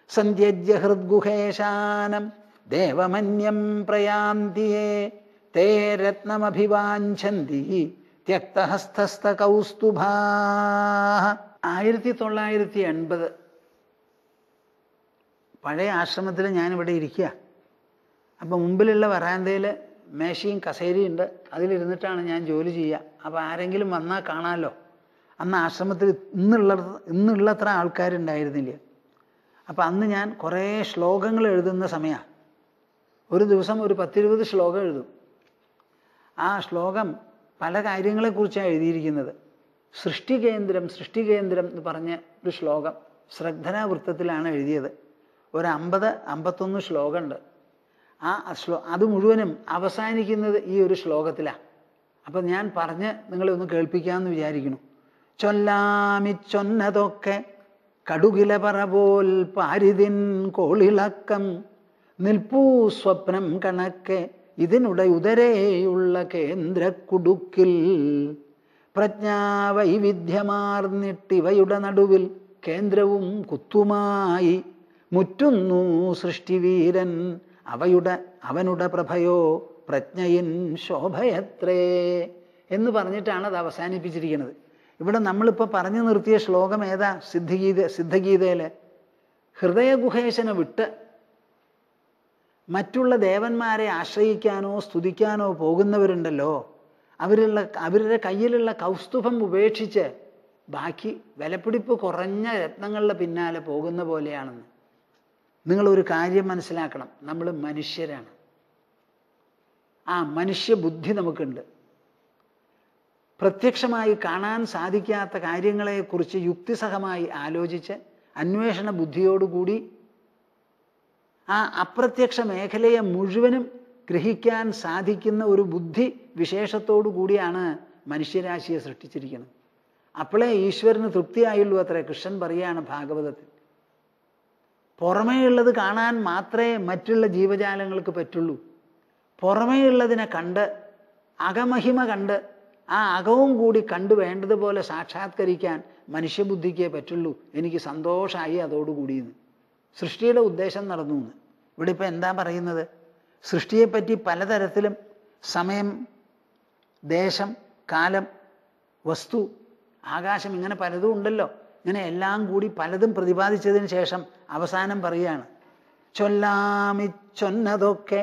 സന്ധ്യജ്യ ഹൃദ്ഗുഹേശാനം ദേവമന്യം പ്രയാന്തിയേ തേ രത്നമഭിവാഞ്ചന്തി ത്യക്തഹസ്തസ്ത കൗസ്തുഭാ. 1980 പഴയ ആശ്രമത്തിൽ ഞാനിവിടെ ഇരിക്കുക. അപ്പം മുമ്പിലുള്ള വരാന്തയിൽ മേശയും കസേരയും ഉണ്ട്. അതിലിരുന്നിട്ടാണ് ഞാൻ ജോലി ചെയ്യുക. അപ്പോൾ ആരെങ്കിലും വന്നാൽ കാണാമല്ലോ. അന്ന് ആശ്രമത്തിൽ ഇന്നുള്ളത്ര ആൾക്കാരുണ്ടായിരുന്നില്ല. അപ്പം അന്ന് ഞാൻ കുറേ ശ്ലോകങ്ങൾ എഴുതുന്ന സമയമാണ്. ഒരു ദിവസം ഒരു 10-20 ശ്ലോകം എഴുതും. ആ ശ്ലോകം പല കാര്യങ്ങളെക്കുറിച്ചാണ് എഴുതിയിരിക്കുന്നത്. സൃഷ്ടികേന്ദ്രം എന്ന് പറഞ്ഞ ഒരു ശ്ലോകം ശ്രദ്ധനാവൃത്തത്തിലാണ് എഴുതിയത്. ഒരു 50-51 ശ്ലോകമുണ്ട്. അത് മുഴുവനും അവസാനിക്കുന്നത് ഈ ഒരു ശ്ലോകത്തിലാണ്. അപ്പം ഞാൻ പറഞ്ഞ് നിങ്ങളെ ഒന്ന് കേൾപ്പിക്കാമെന്ന് വിചാരിക്കുന്നു. ചൊല്ലാമിച്ചൊന്നതൊക്കെ കടുകില പറപോൽ പാരിതിൻ കോളിളക്കം നിൽപ്പൂ സ്വപ്നം കണക്കെ ഇതിനുടെ ഉദരേയുള്ള കേന്ദ്രക്കുടുക്കിൽ പ്രജ്ഞാവൈവിധ്യമാർന്നിട്ടിവയുടെ നടുവിൽ കേന്ദ്രവും കുത്തുമായി മുറ്റുന്നു സൃഷ്ടിവീരൻ അവനുടെ പ്രഭയോ പ്രജ്ഞയിൻ ശോഭയത്രേ എന്ന് പറഞ്ഞിട്ടാണ് അത് അവസാനിപ്പിച്ചിരിക്കുന്നത്. ഇവിടെ നമ്മളിപ്പോൾ പറഞ്ഞു നിർത്തിയ ശ്ലോകം ഏതാ? സിദ്ധഗീതയിലെ ഹൃദയഗുഹേശനെ വിട്ട് മറ്റുള്ള ദേവന്മാരെ ആശ്രയിക്കാനോ സ്തുതിക്കാനോ പോകുന്നവരുണ്ടല്ലോ, അവരുടെ കയ്യിലുള്ള കൗസ്തുഭം ഉപേക്ഷിച്ച് ബാക്കി വിലപിടിപ്പ് കുറഞ്ഞ രത്നങ്ങളുടെ പിന്നാലെ പോകുന്ന പോലെയാണെന്ന്. നിങ്ങളൊരു കാര്യം മനസ്സിലാക്കണം, നമ്മൾ മനുഷ്യരാണ്. ആ മനുഷ്യബുദ്ധി നമുക്കുണ്ട്. പ്രത്യക്ഷമായി കാണാൻ സാധിക്കാത്ത കാര്യങ്ങളെക്കുറിച്ച് യുക്തിസഹമായി ആലോചിച്ച് അന്വേഷണ ബുദ്ധിയോടുകൂടി ആ അപ്രത്യക്ഷ മേഖലയെ മുഴുവനും ഗ്രഹിക്കാൻ സാധിക്കുന്ന ഒരു ബുദ്ധി വിശേഷത്തോടു കൂടിയാണ് മനുഷ്യരാശിയെ സൃഷ്ടിച്ചിരിക്കുന്നത്. അപ്പോഴേ ഈശ്വരന് തൃപ്തിയായുള്ളൂ അത്രേ. കൃഷ്ണൻ പറയുകയാണ് ഭാഗവതത്തിൽ, പുറമേയുള്ളത് കാണാൻ മാത്രമേ മറ്റുള്ള ജീവജാലങ്ങൾക്ക് പറ്റുള്ളൂ. പുറമേയുള്ളതിനെ കണ്ട് അകമഹിമ കണ്ട് ആ അകവും കൂടി കണ്ടു വേണ്ടതുപോലെ സാക്ഷാത്കരിക്കാൻ മനുഷ്യബുദ്ധിക്കേ പറ്റുള്ളൂ. എനിക്ക് സന്തോഷമായി അതോടുകൂടിയെന്ന്. സൃഷ്ടിയുടെ ഉദ്ദേശം നടന്നു എന്ന്. ഇവിടെ ഇപ്പം എന്താ പറയുന്നത്? സൃഷ്ടിയെപ്പറ്റി പലതരത്തിലും സമയം, ദേശം, കാലം, വസ്തു, ആകാശം, ഇങ്ങനെ പലതും ഉണ്ടല്ലോ. ഇങ്ങനെ എല്ലാം കൂടി പലതും പ്രതിപാദിച്ചതിന് ശേഷം അവസാനം പറയുകയാണ്, ചൊല്ലാമിച്ചൊന്നതൊക്കെ.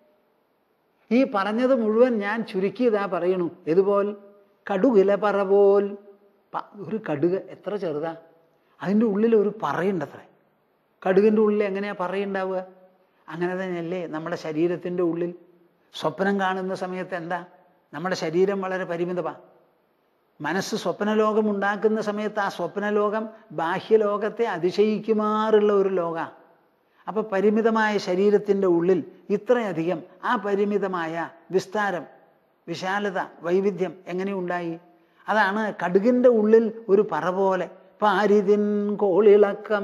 ഈ പറഞ്ഞത് മുഴുവൻ ഞാൻ ചുരുക്കിയതാ പറയണു. ഇതുപോൽ കടുകില പറ പോൽ. ഒരു കടുക് എത്ര ചെറുതാ, അതിൻ്റെ ഉള്ളിൽ ഒരു പറയുണ്ടത്രേ. കടുകിൻ്റെ ഉള്ളിൽ എങ്ങനെയാ പറയുണ്ടാവുക? അങ്ങനെ തന്നെയല്ലേ നമ്മുടെ ശരീരത്തിൻ്റെ ഉള്ളിൽ. സ്വപ്നം കാണുന്ന സമയത്ത് എന്താ? നമ്മുടെ ശരീരം വളരെ പരിമിതമാണ്. മനസ്സ് സ്വപ്നലോകം ഉണ്ടാക്കുന്ന സമയത്ത് ആ സ്വപ്നലോകം ബാഹ്യലോകത്തെ അതിശയിക്കുമാറുള്ള ഒരു ലോകമാണ്. അപ്പോൾ പരിമിതമായ ശരീരത്തിൻ്റെ ഉള്ളിൽ ഇത്രയധികം ആ പരിമിതമായ വിസ്താരം, വിശാലത, വൈവിധ്യം എങ്ങനെ ഉണ്ടായി? അതാണ് കടുകിൻ്റെ ഉള്ളിൽ ഒരു പറ പോലെ പാരിതിൻ കോളിളക്കം.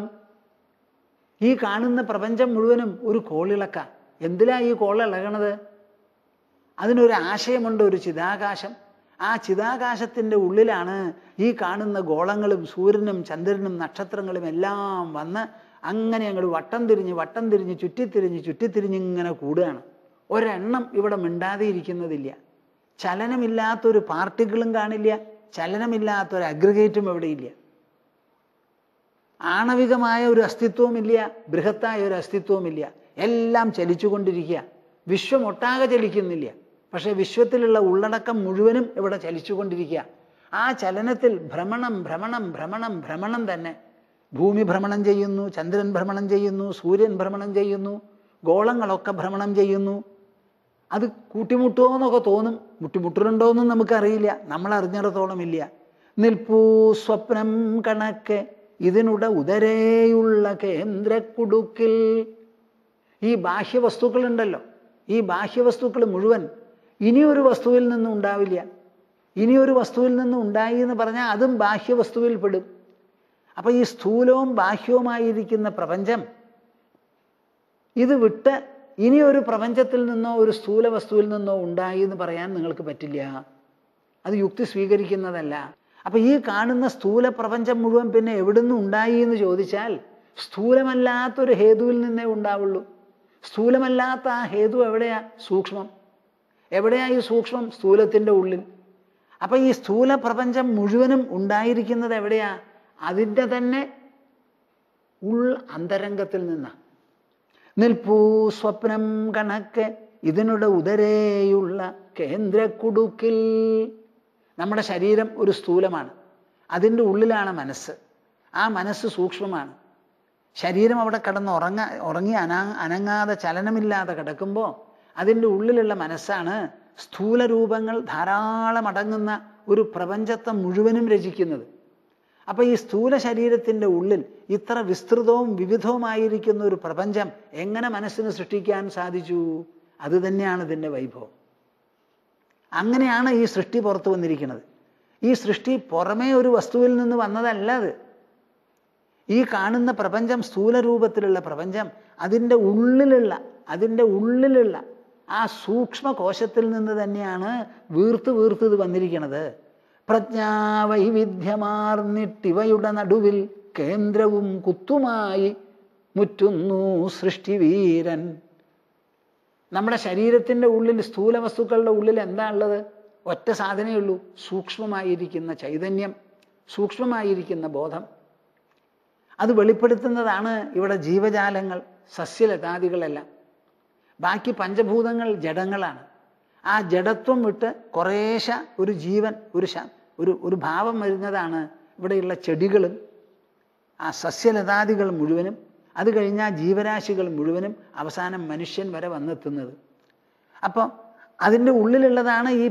ഈ കാണുന്ന പ്രപഞ്ചം മുഴുവനും ഒരു കോളിളക്ക. എന്തിലാ ഈ കോളിളകണത്? അതിനൊരു ആശയമുണ്ട്, ഒരു ചിതാകാശം. ആ ചിതാകാശത്തിൻ്റെ ഉള്ളിലാണ് ഈ കാണുന്ന ഗോളങ്ങളും സൂര്യനും ചന്ദ്രനും നക്ഷത്രങ്ങളും എല്ലാം വന്ന് അങ്ങനെ അങ്ങോട്ട് വട്ടം തിരിഞ്ഞ് ചുറ്റിത്തിരിഞ്ഞ് ഇങ്ങനെ കൂടുകയാണ്. ഒരെണ്ണം ഇവിടെ മിണ്ടാതെ ഇരിക്കുന്നതില്ല. ചലനമില്ലാത്തൊരു പാർട്ടിക്കിളും കാണില്ല, ചലനമില്ലാത്തൊരു അഗ്രിഗേറ്റും എവിടെയില്ല. ആണവികമായ ഒരു അസ്തിത്വവുമില്ല, ബൃഹത്തായ ഒരു അസ്തിത്വവുമില്ല. എല്ലാം ചലിച്ചുകൊണ്ടിരിക്കുക. വിശ്വം ഒട്ടാകെ ചലിക്കുന്നില്ല, പക്ഷേ വിശ്വത്തിലുള്ള ഉള്ളടക്കം മുഴുവനും ഇവിടെ ചലിച്ചുകൊണ്ടിരിക്കുക. ആ ചലനത്തിൽ ഭ്രമണം തന്നെ. ഭൂമി ഭ്രമണം ചെയ്യുന്നു, ചന്ദ്രൻ ഭ്രമണം ചെയ്യുന്നു, സൂര്യൻ ഭ്രമണം ചെയ്യുന്നു, ഗോളങ്ങളൊക്കെ ഭ്രമണം ചെയ്യുന്നു. അത് കൂട്ടിമുട്ടുമോ എന്നൊക്കെ തോന്നും. മുട്ടുന്നുണ്ടോയെന്നും നമുക്കറിയില്ല, നമ്മളറിഞ്ഞിടത്തോളം ഇല്ല. നിൽപ്പൂ സ്വപ്നം കണക്കെ ഇതിനുടെ ഉദരേയുള്ള കേന്ദ്രക്കുടുക്കിൽ. ഈ ബാഹ്യവസ്തുക്കളുണ്ടല്ലോ, ഈ ബാഹ്യവസ്തുക്കൾ മുഴുവൻ ഇനിയൊരു വസ്തുവിൽ നിന്നും ഉണ്ടാവില്ല. ഇനിയൊരു വസ്തുവിൽ നിന്നും ഉണ്ടായി എന്ന് പറഞ്ഞാൽ അതും ബാഹ്യവസ്തുവിൽ പെടും. അപ്പം ഈ സ്ഥൂലവും ബാഹ്യവുമായിരിക്കുന്ന പ്രപഞ്ചം ഇത് വിട്ട് ഇനിയൊരു പ്രപഞ്ചത്തിൽ നിന്നോ ഒരു സ്ഥൂല വസ്തുവിൽ നിന്നോ ഉണ്ടായി എന്ന് പറയാൻ നിങ്ങൾക്ക് പറ്റില്ല. അത് യുക്തി സ്വീകരിക്കുന്നതല്ല. അപ്പം ഈ കാണുന്ന സ്ഥൂല പ്രപഞ്ചം മുഴുവൻ പിന്നെ എവിടുന്ന് ഉണ്ടായി എന്ന് ചോദിച്ചാൽ സ്ഥൂലമല്ലാത്തൊരു ഹേതുവിൽ നിന്നേ ഉണ്ടാവുള്ളൂ. സ്ഥൂലമല്ലാത്ത ആ ഹേതു എവിടെയാ? സൂക്ഷ്മം. എവിടെയാ ഈ സൂക്ഷ്മം? സ്ഥൂലത്തിൻ്റെ ഉള്ളിൽ. അപ്പം ഈ സ്ഥൂല പ്രപഞ്ചം മുഴുവനും ഉണ്ടായിരിക്കുന്നത് എവിടെയാ? അതിൻ്റെ തന്നെ അന്തരംഗത്തിൽ നിന്നാണ്. നിൽപ്പൂ സ്വപ്നം കണക്ക് ഇതിനുടെ ഉദരേയുള്ള കേന്ദ്രക്കുടുക്കിൽ. നമ്മുടെ ശരീരം ഒരു സ്ഥൂലമാണ്, അതിൻ്റെ ഉള്ളിലാണ് മനസ്സ്. ആ മനസ്സ് സൂക്ഷ്മമാണ്. ശരീരം അവിടെ കിടന്ന് ഉറങ്ങി അനങ്ങാതെ ചലനമില്ലാതെ കിടക്കുമ്പോൾ അതിൻ്റെ ഉള്ളിലുള്ള മനസ്സാണ് സ്ഥൂല രൂപങ്ങൾ ധാരാളം അടങ്ങുന്ന ഒരു പ്രപഞ്ചത്തെ മുഴുവനും രചിക്കുന്നത്. അപ്പം ഈ സ്ഥൂല ശരീരത്തിൻ്റെ ഉള്ളിൽ ഇത്ര വിസ്തൃതവും വിവിധവുമായിരിക്കുന്ന ഒരു പ്രപഞ്ചം എങ്ങനെ മനസ്സിന് സൃഷ്ടിക്കാൻ സാധിച്ചു? അത് തന്നെയാണ് ഇതിൻ്റെ വൈഭവം. അങ്ങനെയാണ് ഈ സൃഷ്ടി പുറത്തു വന്നിരിക്കുന്നത്. ഈ സൃഷ്ടി പുറമേ ഒരു വസ്തുവിൽ നിന്ന് വന്നതല്ല. അത് ഈ കാണുന്ന പ്രപഞ്ചം, സ്ഥൂല രൂപത്തിലുള്ള പ്രപഞ്ചം, അതിൻ്റെ ഉള്ളിലുള്ള ആ സൂക്ഷ്മകോശത്തിൽ നിന്ന് തന്നെയാണ് വീർത്ത് ഇത് വന്നിരിക്കുന്നത്. പ്രജ്ഞാവൈവിധ്യമാർന്നിട്ടിവയുടെ നടുവിൽ കേന്ദ്രവും കുത്തുമായി മുറ്റുന്നു സൃഷ്ടിവീരൻ. നമ്മുടെ ശരീരത്തിൻ്റെ ഉള്ളിൽ, സ്ഥൂല വസ്തുക്കളുടെ ഉള്ളിൽ എന്താ ഉള്ളത്? ഒറ്റ സാധനമേ ഉള്ളൂ, സൂക്ഷ്മമായിരിക്കുന്ന ചൈതന്യം, സൂക്ഷ്മമായിരിക്കുന്ന ബോധം. അത് വെളിപ്പെടുത്തുന്നതാണ് ഇവിടെ ജീവജാലങ്ങൾ, സസ്യലതാദികളെല്ലാം. ബാക്കി പഞ്ചഭൂതങ്ങൾ ജഡങ്ങളാണ്. ആ ജഡത്വം വിട്ട് കുറേശ ഒരു ജീവൻ, ഒരു ഭാവം വരുന്നതാണ് ഇവിടെയുള്ള ചെടികളും ആ സസ്യലതാദികൾ മുഴുവനും. അത് കഴിഞ്ഞാൽ ജീവരാശികൾ മുഴുവനും, അവസാനം മനുഷ്യൻ വരെ വന്നെത്തുന്നത്. അപ്പോൾ അതിൻ്റെ ഉള്ളിലുള്ളതാണ് ഈ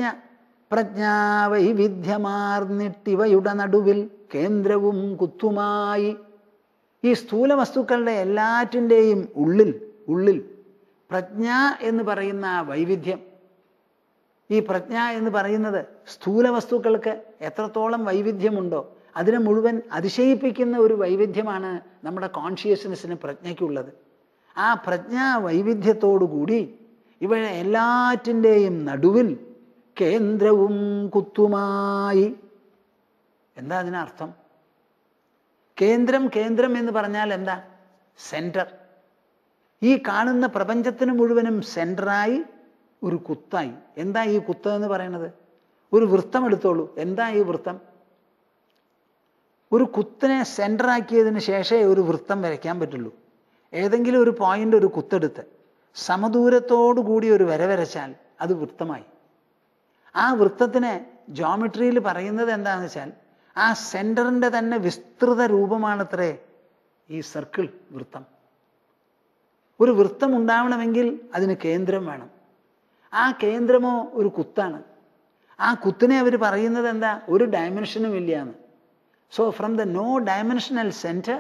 പ്രജ്ഞാവൈവിധ്യമാർന്നിട്ടിവയുടെ നടുവിൽ കേന്ദ്രവും കുത്തുമായി. ഈ സ്ഥൂല വസ്തുക്കളുടെ എല്ലാറ്റിൻ്റെയും ഉള്ളിൽ പ്രജ്ഞ എന്ന് പറയുന്ന ആ വൈവിധ്യം, ഈ പ്രജ്ഞ എന്ന് പറയുന്നത് സ്ഥൂല വസ്തുക്കൾക്ക് എത്രത്തോളം വൈവിധ്യമുണ്ടോ അതിനെ മുഴുവൻ അതിശയിപ്പിക്കുന്ന ഒരു വൈവിധ്യമാണ് നമ്മുടെ കോൺഷ്യസ്നെസ്സിന്, പ്രജ്ഞയ്ക്കുള്ളത്. ആ പ്രജ്ഞാ വൈവിധ്യത്തോടുകൂടി ഇവയെ എല്ലാറ്റിൻ്റെയും നടുവിൽ കേന്ദ്രവും കുത്തുമായി. എന്താ അതിനർത്ഥം? കേന്ദ്രം എന്ന് പറഞ്ഞാൽ എന്താ? സെൻറ്റർ. ഈ കാണുന്ന പ്രപഞ്ചത്തിന് മുഴുവനും സെൻറ്ററായി ഒരു കുത്തായി. എന്താ ഈ കുത്ത് എന്ന് പറയുന്നത്? ഒരു വൃത്തം എടുത്തോളൂ. എന്താ ഈ വൃത്തം? ഒരു കുത്തിനെ സെൻറ്ററാക്കിയതിന് ശേഷമേ ഒരു വൃത്തം വരയ്ക്കാൻ പറ്റുള്ളൂ. ഏതെങ്കിലും ഒരു പോയിന്റ്, ഒരു കുത്തെടുത്ത് സമദൂരത്തോടു കൂടി ഒരു വര വരച്ചാൽ അത് വൃത്തമായി. ആ വൃത്തത്തിനെ ജോമെട്രിയിൽ പറയുന്നത് എന്താണെന്ന് വെച്ചാൽ ആ സെൻറ്ററിൻ്റെ തന്നെ വിസ്തൃത രൂപമാണത്രേ ഈ സർക്കിൾ, വൃത്തം. ഒരു വൃത്തം ഉണ്ടാവണമെങ്കിൽ അതിന് കേന്ദ്രം വേണം. ആ കേന്ദ്രമോ ഒരു കുത്താണ്. ആ കുത്തിനെ അവർ പറയുന്നത് എന്താ? ഒരു ഡയമെൻഷനും ഇല്ലയെന്ന്. So from the no dimensional centre,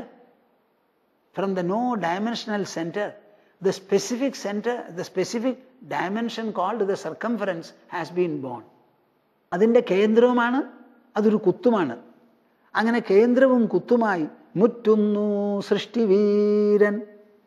the specific dimension called the circumference has been born. അതിൻ്റെ കേന്ദ്രവുമാണ്, അതൊരു കുത്തുമാണ്. അങ്ങനെ കേന്ദ്രവും കുത്തുമായി മുറ്റുന്നു സൃഷ്ടിവീരൻ.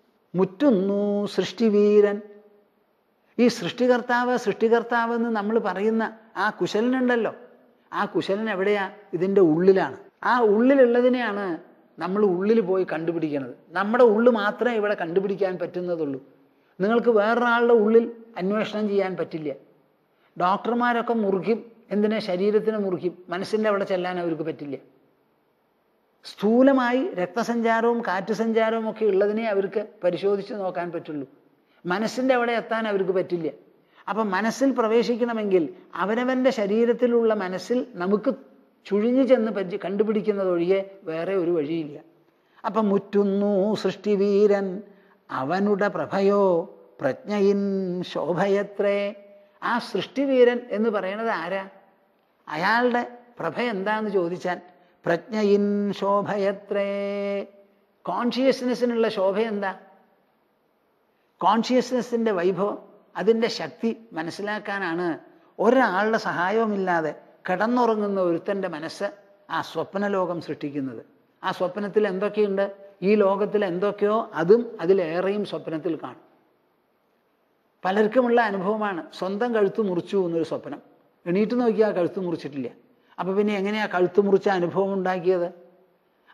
ഈ സൃഷ്ടികർത്താവ് എന്ന് നമ്മൾ പറയുന്ന ആ കുശലനുണ്ടല്ലോ, ആ കുശലൻ എവിടെയാ? ഇതിൻ്റെ ഉള്ളിലാണ്. ആ ഉള്ളിലുള്ളതിനെയാണ് നമ്മൾ ഉള്ളിൽ പോയി കണ്ടുപിടിക്കുന്നത്. നമ്മുടെ ഉള്ളിൽ മാത്രമേ ഇവിടെ കണ്ടുപിടിക്കാൻ പറ്റുന്നതുള്ളൂ. നിങ്ങൾക്ക് വേറൊരാളുടെ ഉള്ളിൽ അന്വേഷണം ചെയ്യാൻ പറ്റില്ല. ഡോക്ടർമാരൊക്കെ മുറിക്കും. എന്തിനാ? ശരീരത്തിന് മുറിക്കും. മനസ്സിൻ്റെ അവിടെ ചെല്ലാൻ അവർക്ക് പറ്റില്ല. സ്ഥൂലമായി രക്തസഞ്ചാരവും കാറ്റ് സഞ്ചാരവും ഒക്കെ ഉള്ളതിനെ അവർക്ക് പരിശോധിച്ച് നോക്കാൻ പറ്റുള്ളൂ. മനസ്സിൻ്റെ അവിടെ എത്താൻ അവർക്ക് പറ്റില്ല. അപ്പം മനസ്സിൽ പ്രവേശിക്കണമെങ്കിൽ അവനവൻ്റെ ശരീരത്തിലുള്ള മനസ്സിൽ നമുക്ക് ചുഴിഞ്ഞു ചെന്ന് കണ്ടുപിടിക്കുന്നതൊഴികെ വേറെ ഒരു വഴിയില്ല. അപ്പം മുറ്റുന്നു സൃഷ്ടിവീരൻ അവനുടെ പ്രഭയോ പ്രജ്ഞയിൻ ശോഭയത്രേ. ആ സൃഷ്ടിവീരൻ എന്ന് പറയുന്നത് ആരാ? അയാളുടെ പ്രഭ എന്താന്ന് ചോദിച്ചാൽ പ്രജ്ഞയിൻ ശോഭയത്രേ. കോൺഷ്യസ്നെസ്സിനുള്ള ശോഭ എന്താ? കോൺഷ്യസ്നെസ്സിൻ്റെ വൈഭവം, അതിൻ്റെ ശക്തി മനസ്സിലാക്കാനാണ് ഒരാളുടെ സഹായവുമില്ലാതെ കിടന്നുറങ്ങുന്ന ഒരുത്തൻ്റെ മനസ്സ് ആ സ്വപ്നലോകം സൃഷ്ടിക്കുന്നത്. ആ സ്വപ്നത്തിൽ എന്തൊക്കെയുണ്ട്? ഈ ലോകത്തിൽ എന്തൊക്കെയോ അതും അതിലേറെയും സ്വപ്നത്തിൽ കാണും. പലർക്കുമുള്ള അനുഭവമാണ് സ്വന്തം കഴുത്ത് മുറിച്ചു എന്നൊരു സ്വപ്നം. എണീറ്റ് നോക്കിയാൽ കഴുത്ത് മുറിച്ചിട്ടില്ല. അപ്പം പിന്നെ എങ്ങനെയാ കഴുത്ത് മുറിച്ച അനുഭവം ഉണ്ടാക്കിയത്?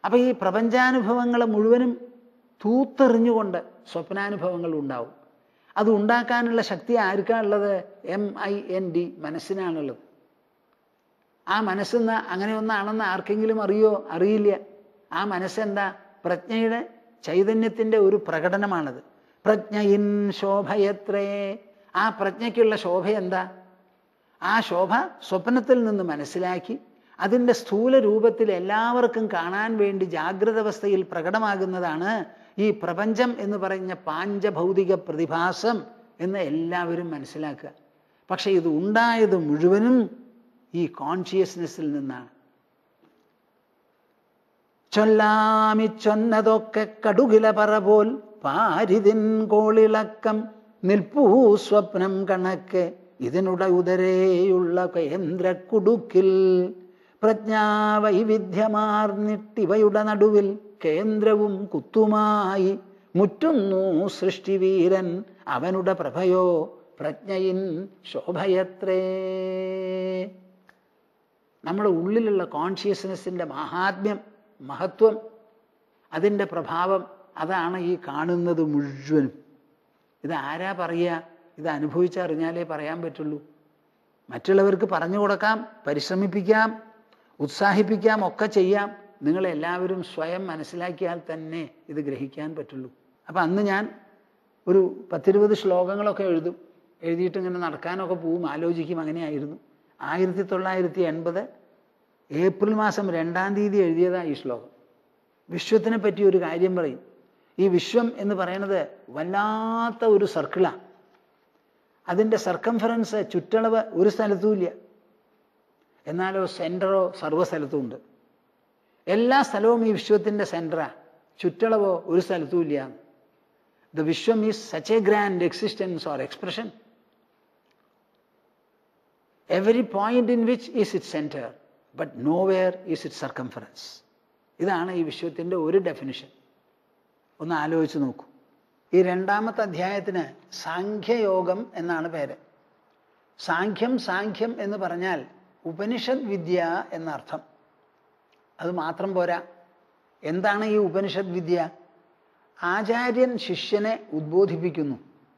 അപ്പം ഈ പ്രപഞ്ചാനുഭവങ്ങളെ മുഴുവനും തൂത്തെറിഞ്ഞുകൊണ്ട് സ്വപ്നാനുഭവങ്ങൾ ഉണ്ടാവും. അത് ഉണ്ടാക്കാനുള്ള ശക്തി ആർക്കാണുള്ളത്? MIND, മനസ്സിനാണുള്ളത്. ആ മനസ്സെന്ന് അങ്ങനെ ഒന്നാണെന്ന് ആർക്കെങ്കിലും അറിയോ? അറിയില്ല. ആ മനസ്സെന്താ? പ്രജ്ഞയുടെ ചൈതന്യത്തിൻ്റെ ഒരു പ്രകടനമാണത്. പ്രജ്ഞയിൻ ശോഭയത്രേ. ആ പ്രജ്ഞയ്ക്കുള്ള ശോഭ എന്താ? ആ ശോഭ സ്വപ്നത്തിൽ നിന്ന് മനസ്സിലാക്കി അതിൻ്റെ സ്ഥൂല രൂപത്തിൽ എല്ലാവർക്കും കാണാൻ വേണ്ടി ജാഗ്രത അവസ്ഥയിൽ പ്രകടമാകുന്നതാണ് ഈ പ്രപഞ്ചം എന്ന് പറഞ്ഞ പാഞ്ചഭൗതിക പ്രതിഭാസം എന്ന് എല്ലാവരും മനസ്സിലാക്കുക. പക്ഷെ ഇത് ഉണ്ടായത് മുഴുവനും ഈ കോൺഷ്യസ്നെസ്സിൽ നിന്നാണ്. ചൊല്ലാമിച്ചൊന്നതൊക്കെ കടുകില പറപോൽ പാരിതിൻ കോളിളക്കം നിൽപ്പൂ സ്വപ്നം കണക്ക് ഇതിനുട ഉദരേയുള്ള കേന്ദ്ര കുടുക്കിൽ പ്രജ്ഞാവൈവിധ്യമാർന്നിട്ടിവയുടെ നടുവിൽ കേന്ദ്രവും കുത്തുമായി മുറ്റുന്നു സൃഷ്ടിവീരൻ അവനുടെ പ്രഭയോ പ്രജ്ഞയിൻ ശോഭയത്രേ. നമ്മുടെ ഉള്ളിലുള്ള കോൺഷ്യസ്നെസ്സിൻ്റെ മഹാത്മ്യം, മഹത്വം, അതിൻ്റെ പ്രഭാവം, അതാണ് ഈ കാണുന്നത് മുഴുവനും. ഇതാരാ പറയുക? ഇത് അനുഭവിച്ചറിഞ്ഞാലേ പറയാൻ പറ്റുള്ളൂ. മറ്റുള്ളവർക്ക് പറഞ്ഞു കൊടുക്കാം, പരിശ്രമിപ്പിക്കാം, ഉത്സാഹിപ്പിക്കാം, ഒക്കെ ചെയ്യാം. നിങ്ങളെല്ലാവരും സ്വയം മനസ്സിലാക്കിയാൽ തന്നെ ഇത് ഗ്രഹിക്കാൻ പറ്റുള്ളൂ. അപ്പം അന്ന് ഞാൻ ഒരു 10-20 ശ്ലോകങ്ങളൊക്കെ എഴുതിയിട്ട് ഇങ്ങനെ നടക്കാനൊക്കെ പോവും, ആലോചിക്കും. അങ്ങനെയായിരുന്നു. 1980 ഏപ്രിൽ മാസം 2-ാം തീയതി എഴുതിയതാണ് ഈ ശ്ലോകം. വിശ്വത്തിനെ പറ്റി ഒരു കാര്യം പറയും. ഈ വിശ്വം എന്ന് പറയുന്നത് വല്ലാത്ത ഒരു സർക്കിളാണ്. അതിൻ്റെ സർക്കംഫറൻസ്, ചുറ്റളവ് ഒരു സ്ഥലത്തുമില്ല. എന്നാലോ സെൻറ്ററോ സർവ്വ സ്ഥലത്തും ഉണ്ട്. എല്ലാ സ്ഥലവും ഈ വിശ്വത്തിൻ്റെ സെൻറ്ററാണ്. ചുറ്റളവോ ഒരു സ്ഥലത്തും ഇല്ല. ദ വിശ്വം is such a grand existence or expression. Every point in which is it centre but nowhere is it circumference. ഇതാണ് ഈ വിശ്വത്തിൻ്റെ ഒരു ഡെഫിനിഷൻ. ഒന്ന് ആലോചിച്ച് നോക്കൂ. ഈ 2-ാമത്തെ അധ്യായത്തിന് സാഖ്യയോഗം എന്നാണ് പേര്. സാഖ്യം എന്ന് പറഞ്ഞാൽ ഉപനിഷത് വിദ്യ എന്നർത്ഥം. അത് മാത്രം പോരാ. എന്താണ് ഈ ഉപനിഷത് വിദ്യ? ആചാര്യൻ ശിഷ്യനെ ഉദ്ബോധിപ്പിക്കുന്നു.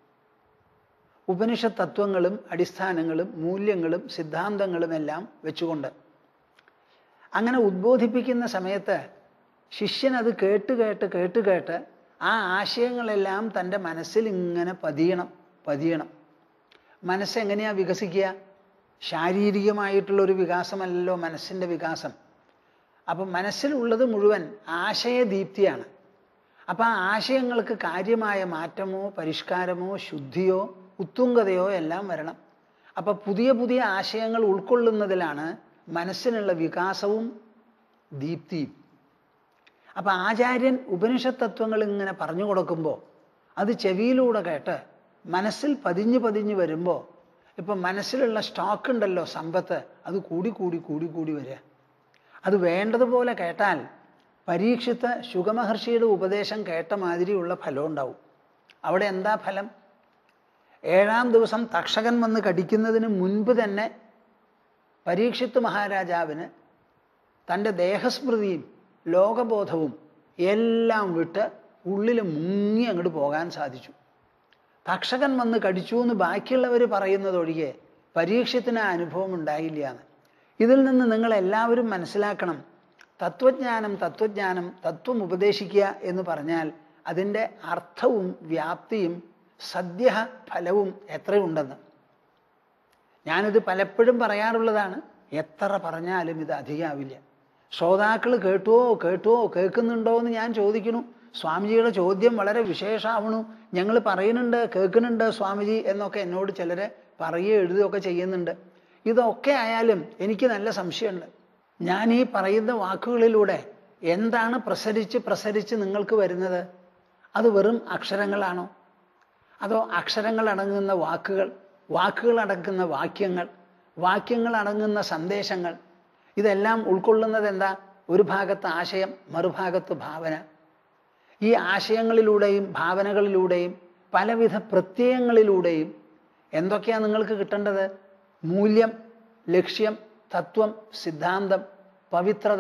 ഉപനിഷത്ത് തത്വങ്ങളും അടിസ്ഥാനങ്ങളും മൂല്യങ്ങളും സിദ്ധാന്തങ്ങളും എല്ലാം വെച്ചുകൊണ്ട്. അങ്ങനെ ഉദ്ബോധിപ്പിക്കുന്ന സമയത്ത് ശിഷ്യൻ അത് കേട്ട് ആ ആശയങ്ങളെല്ലാം തൻ്റെ മനസ്സിൽ ഇങ്ങനെ പതിയണം. മനസ്സെങ്ങനെയാണ് വികസിക്കുക? ശാരീരികമായിട്ടുള്ളൊരു വികാസമല്ലല്ലോ മനസ്സിൻ്റെ വികാസം. അപ്പം മനസ്സിലുള്ളത് മുഴുവൻ ആശയദീപ്തിയാണ്. അപ്പം ആ ആശയങ്ങൾക്ക് കാര്യമായ മാറ്റമോ പരിഷ്കാരമോ ശുദ്ധിയോ ഉത്തുംഗതയോ എല്ലാം വരണം. അപ്പം പുതിയ ആശയങ്ങൾ ഉൾക്കൊള്ളുന്നതിലാണ് മനസ്സിനുള്ള വികാസവും ദീപ്തിയും. അപ്പം ആചാര്യൻ ഉപനിഷത്ത് തത്വങ്ങൾ ഇങ്ങനെ പറഞ്ഞു കൊടുക്കുമ്പോൾ അത് ചെവിയിലൂടെ കേട്ട് മനസ്സിൽ പതിഞ്ഞ് വരുമ്പോൾ ഇപ്പം മനസ്സിലുള്ള സ്റ്റോക്ക് ഉണ്ടല്ലോ, സമ്പത്ത്, അത് കൂടി വരിക. അത് വേണ്ടതുപോലെ കേട്ടാൽ പരീക്ഷിത്ത് ശുഗമഹർഷിയുടെ ഉപദേശം കേട്ട മാതിരിയുള്ള ഫലം ഉണ്ടാവും. അവിടെ എന്താ ഫലം? 7-ാം ദിവസം തക്ഷകൻ വന്ന് കടിക്കുന്നതിന് മുൻപ് തന്നെ പരീക്ഷിത്ത് മഹാരാജാവിന് തൻ്റെ ദേഹസ്മൃതിയും ലോകബോധവും എല്ലാം വിട്ട് ഉള്ളിൽ മുങ്ങി അങ്ങോട്ട് പോകാൻ സാധിച്ചു. തക്ഷകൻ വന്ന് കടിച്ചു എന്ന് ബാക്കിയുള്ളവർ പറയുന്നതൊഴികെ പരീക്ഷത്തിന് ആ അനുഭവം ഉണ്ടായില്ല എന്ന്. ഇതിൽ നിന്ന് നിങ്ങളെല്ലാവരും മനസ്സിലാക്കണം, തത്വം ഉപദേശിക്കുക എന്ന് പറഞ്ഞാൽ അതിൻ്റെ അർത്ഥവും വ്യാപ്തിയും സദ്യ ഫലവും എത്രയുണ്ടെന്ന്. ഞാനിത് പലപ്പോഴും പറയാറുള്ളതാണ്. എത്ര പറഞ്ഞാലും ഇത് അധികമാവില്ല. ശ്രോതാക്കൾ കേൾക്കുന്നുണ്ടോ എന്ന് ഞാൻ ചോദിക്കുന്നു. സ്വാമിജിയുടെ ചോദ്യം വളരെ വിശേഷമാവണു. ഞങ്ങൾ പറയുന്നുണ്ട്, കേൾക്കുന്നുണ്ട് സ്വാമിജി എന്നൊക്കെ എന്നോട് ചിലർ പറയുകയോ എഴുതുകയൊക്കെ ചെയ്യുന്നുണ്ട്. ഇതൊക്കെ ആയാലും എനിക്ക് നല്ല സംശയമുണ്ട്. ഞാൻ ഈ പറയുന്ന വാക്കുകളിലൂടെ എന്താണ് പ്രസരിച്ച് നിങ്ങൾക്ക് വരുന്നത്? അത് വെറും അക്ഷരങ്ങളാണോ? അതോ അക്ഷരങ്ങൾ അടങ്ങുന്ന വാക്കുകൾ അടങ്ങുന്ന വാക്യങ്ങൾ അടങ്ങുന്ന സന്ദേശങ്ങൾ? ഇതെല്ലാം ഉൾക്കൊള്ളുന്നത് എന്താ? ഒരു ഭാഗത്ത് ആശയം, മറുഭാഗത്ത് ഭാവന. ഈ ആശയങ്ങളിലൂടെയും ഭാവനകളിലൂടെയും പലവിധ പ്രത്യയങ്ങളിലൂടെയും എന്തൊക്കെയാണ് നിങ്ങൾക്ക് കിട്ടേണ്ടത്? മൂല്യം, ലക്ഷ്യം, തത്വം, സിദ്ധാന്തം, പവിത്രത,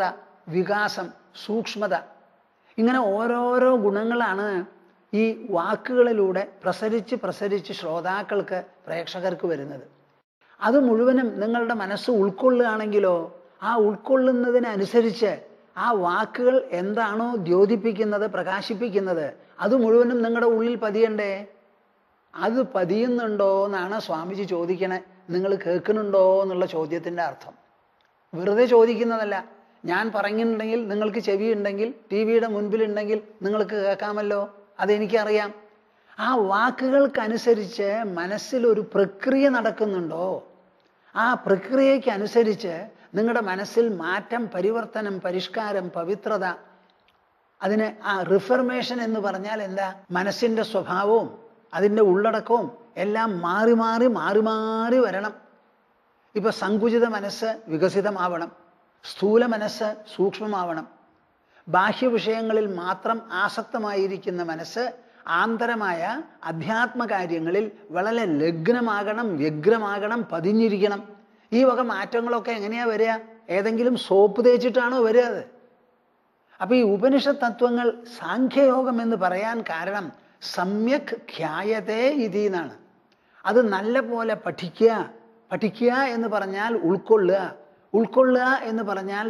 വികാസം, സൂക്ഷ്മത, ഇങ്ങനെ ഓരോരോ ഗുണങ്ങളാണ് ഈ വാക്കുകളിലൂടെ പ്രസരിച്ച് ശ്രോതാക്കൾക്ക്, പ്രേക്ഷകർക്ക് വരുന്നത്. അത് മുഴുവനും നിങ്ങളുടെ മനസ്സ് ഉൾക്കൊള്ളുകയാണെങ്കിലോ ആ ഉൾക്കൊള്ളുന്നതിനനുസരിച്ച് ആ വാക്കുകൾ എന്താണോ ദ്യോതിപ്പിക്കുന്നത്, പ്രകാശിപ്പിക്കുന്നത്, അത് മുഴുവനും നിങ്ങളുടെ ഉള്ളിൽ പതിയണ്ടേ? അത് പതിയുന്നുണ്ടോ എന്നാണ് സ്വാമിജി ചോദിക്കണേ. നിങ്ങൾ കേൾക്കുന്നുണ്ടോ എന്നുള്ള ചോദ്യത്തിൻ്റെ അർത്ഥം. വെറുതെ ചോദിക്കുന്നതല്ല. ഞാൻ പറഞ്ഞിട്ടുണ്ടെങ്കിൽ, നിങ്ങൾക്ക് ചെവിയുണ്ടെങ്കിൽ, ടി വിയുടെ മുൻപിലുണ്ടെങ്കിൽ നിങ്ങൾക്ക് കേൾക്കാമല്ലോ, അതെനിക്കറിയാം. ആ വാക്കുകൾക്കനുസരിച്ച് മനസ്സിലൊരു പ്രക്രിയ നടക്കുന്നുണ്ടോ? ആ പ്രക്രിയയ്ക്കനുസരിച്ച് നിങ്ങളുടെ മനസ്സിൽ മാറ്റം, പരിവർത്തനം, പരിഷ്കാരം, പവിത്രത, അതിന് ആ റിഫർമേഷൻ എന്ന് പറഞ്ഞാൽ എന്താ? മനസ്സിൻ്റെ സ്വഭാവവും അതിൻ്റെ ഉള്ളടക്കവും എല്ലാം മാറി മാറി വരണം. ഇപ്പൊ സങ്കുചിത മനസ്സ് വികസിതമാവണം, സ്ഥൂല മനസ്സ് സൂക്ഷ്മമാവണം, ബാഹ്യവിഷയങ്ങളിൽ മാത്രം ആസക്തമായിരിക്കുന്ന മനസ്സ് ആന്തരമായ അധ്യാത്മകാര്യങ്ങളിൽ വളരെ ലഗ്നമാകണം, വ്യഗ്രമാകണം, പതിഞ്ഞിരിക്കണം. ഈ വക മാറ്റങ്ങളൊക്കെ എങ്ങനെയാ വരിക? ഏതെങ്കിലും സോപ്പ് തേച്ചിട്ടാണോ വരിക? അത് അപ്പൊ ഈ ഉപനിഷത്ത് തത്വങ്ങൾ സാഖ്യയോഗം എന്ന് പറയാൻ കാരണം സമ്യക് ഖ്യായതേ ഇതി എന്നാണ്. അത് നല്ല പോലെ പഠിക്കുക എന്ന് പറഞ്ഞാൽ ഉൾക്കൊള്ളുക എന്ന് പറഞ്ഞാൽ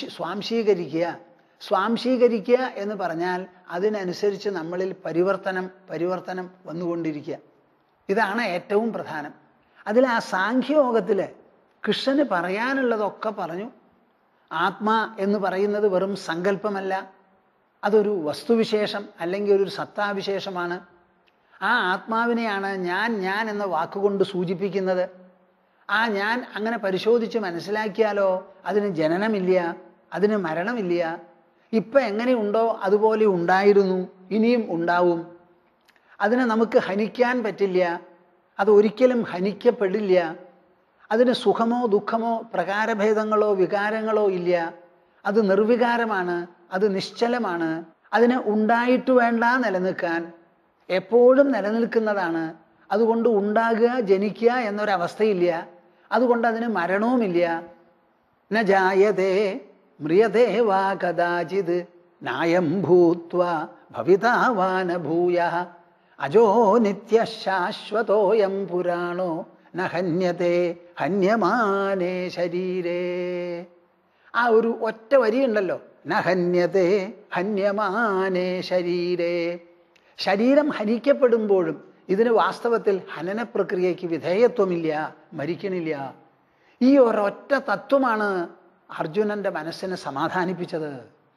സ്വാംശീകരിക്കുക എന്ന് പറഞ്ഞാൽ അതിനനുസരിച്ച് നമ്മളിൽ പരിവർത്തനം വന്നുകൊണ്ടിരിക്കുക. ഇതാണ് ഏറ്റവും പ്രധാനം. അതിൽ ആ സാഖ്യയോഗത്തിൽ കൃഷ്ണന് പറയാനുള്ളതൊക്കെ പറഞ്ഞു. ആത്മാ എന്ന് പറയുന്നത് വെറും സങ്കല്പമല്ല, അതൊരു വസ്തുവിശേഷം അല്ലെങ്കിൽ ഒരു സത്താവിശേഷമാണ്. ആ ആത്മാവിനെയാണ് ഞാൻ എന്ന വാക്കുകൊണ്ട് സൂചിപ്പിക്കുന്നത്. ആ ഞാൻ അങ്ങനെ പരിശോധിച്ച് മനസ്സിലാക്കിയാലോ അതിന് ജനനമില്ല, അതിന് മരണമില്ല. ഇപ്പം എങ്ങനെയുണ്ടോ അതുപോലെ ഉണ്ടായിരുന്നു, ഇനിയും ഉണ്ടാവും. അതിനെ നമുക്ക് ഹനിക്കാൻ പറ്റില്ല, അത് ഒരിക്കലും ഹനിക്കപ്പെടില്ല. അതിന് സുഖമോ ദുഃഖമോ പ്രകാരഭേദങ്ങളോ വികാരങ്ങളോ ഇല്ല. അത് നിർവികാരമാണ്, അത് നിശ്ചലമാണ്. അതിന് ഉണ്ടായിട്ട് വേണ്ട നിലനിൽക്കാൻ, എപ്പോഴും നിലനിൽക്കുന്നതാണ്. അതുകൊണ്ട് ഉണ്ടാകുക, ജനിക്കുക എന്നൊരവസ്ഥയില്ല. അതുകൊണ്ട് അതിന് മരണവുമില്ല. ന ജായതേ മ്രിയതേ വാ കദാചിത് നായം ഭൂത്വാ ഭവിതാവാന ഭൂയഃ അജോ നിത്യശാശ്വതോയം പുരാണോ ന ഹന്യതേ ഹന്യമാനേ ശരീരേ. ആ ഒരു ഒറ്റ വരിയുണ്ടല്ലോ, ന ഹന്യതേ ഹന്യമാനേ ശരീരേ. ശരീരം ഹനിക്കപ്പെടുമ്പോഴും ഇതിന് വാസ്തവത്തിൽ ഹനന പ്രക്രിയയ്ക്ക് വിധേയത്വമില്ല, മരിക്കണില്ല. ഈ ഒരൊറ്റ തത്വമാണ് അർജുനന്റെ മനസ്സിനെ സമാധാനിപ്പിച്ചത്.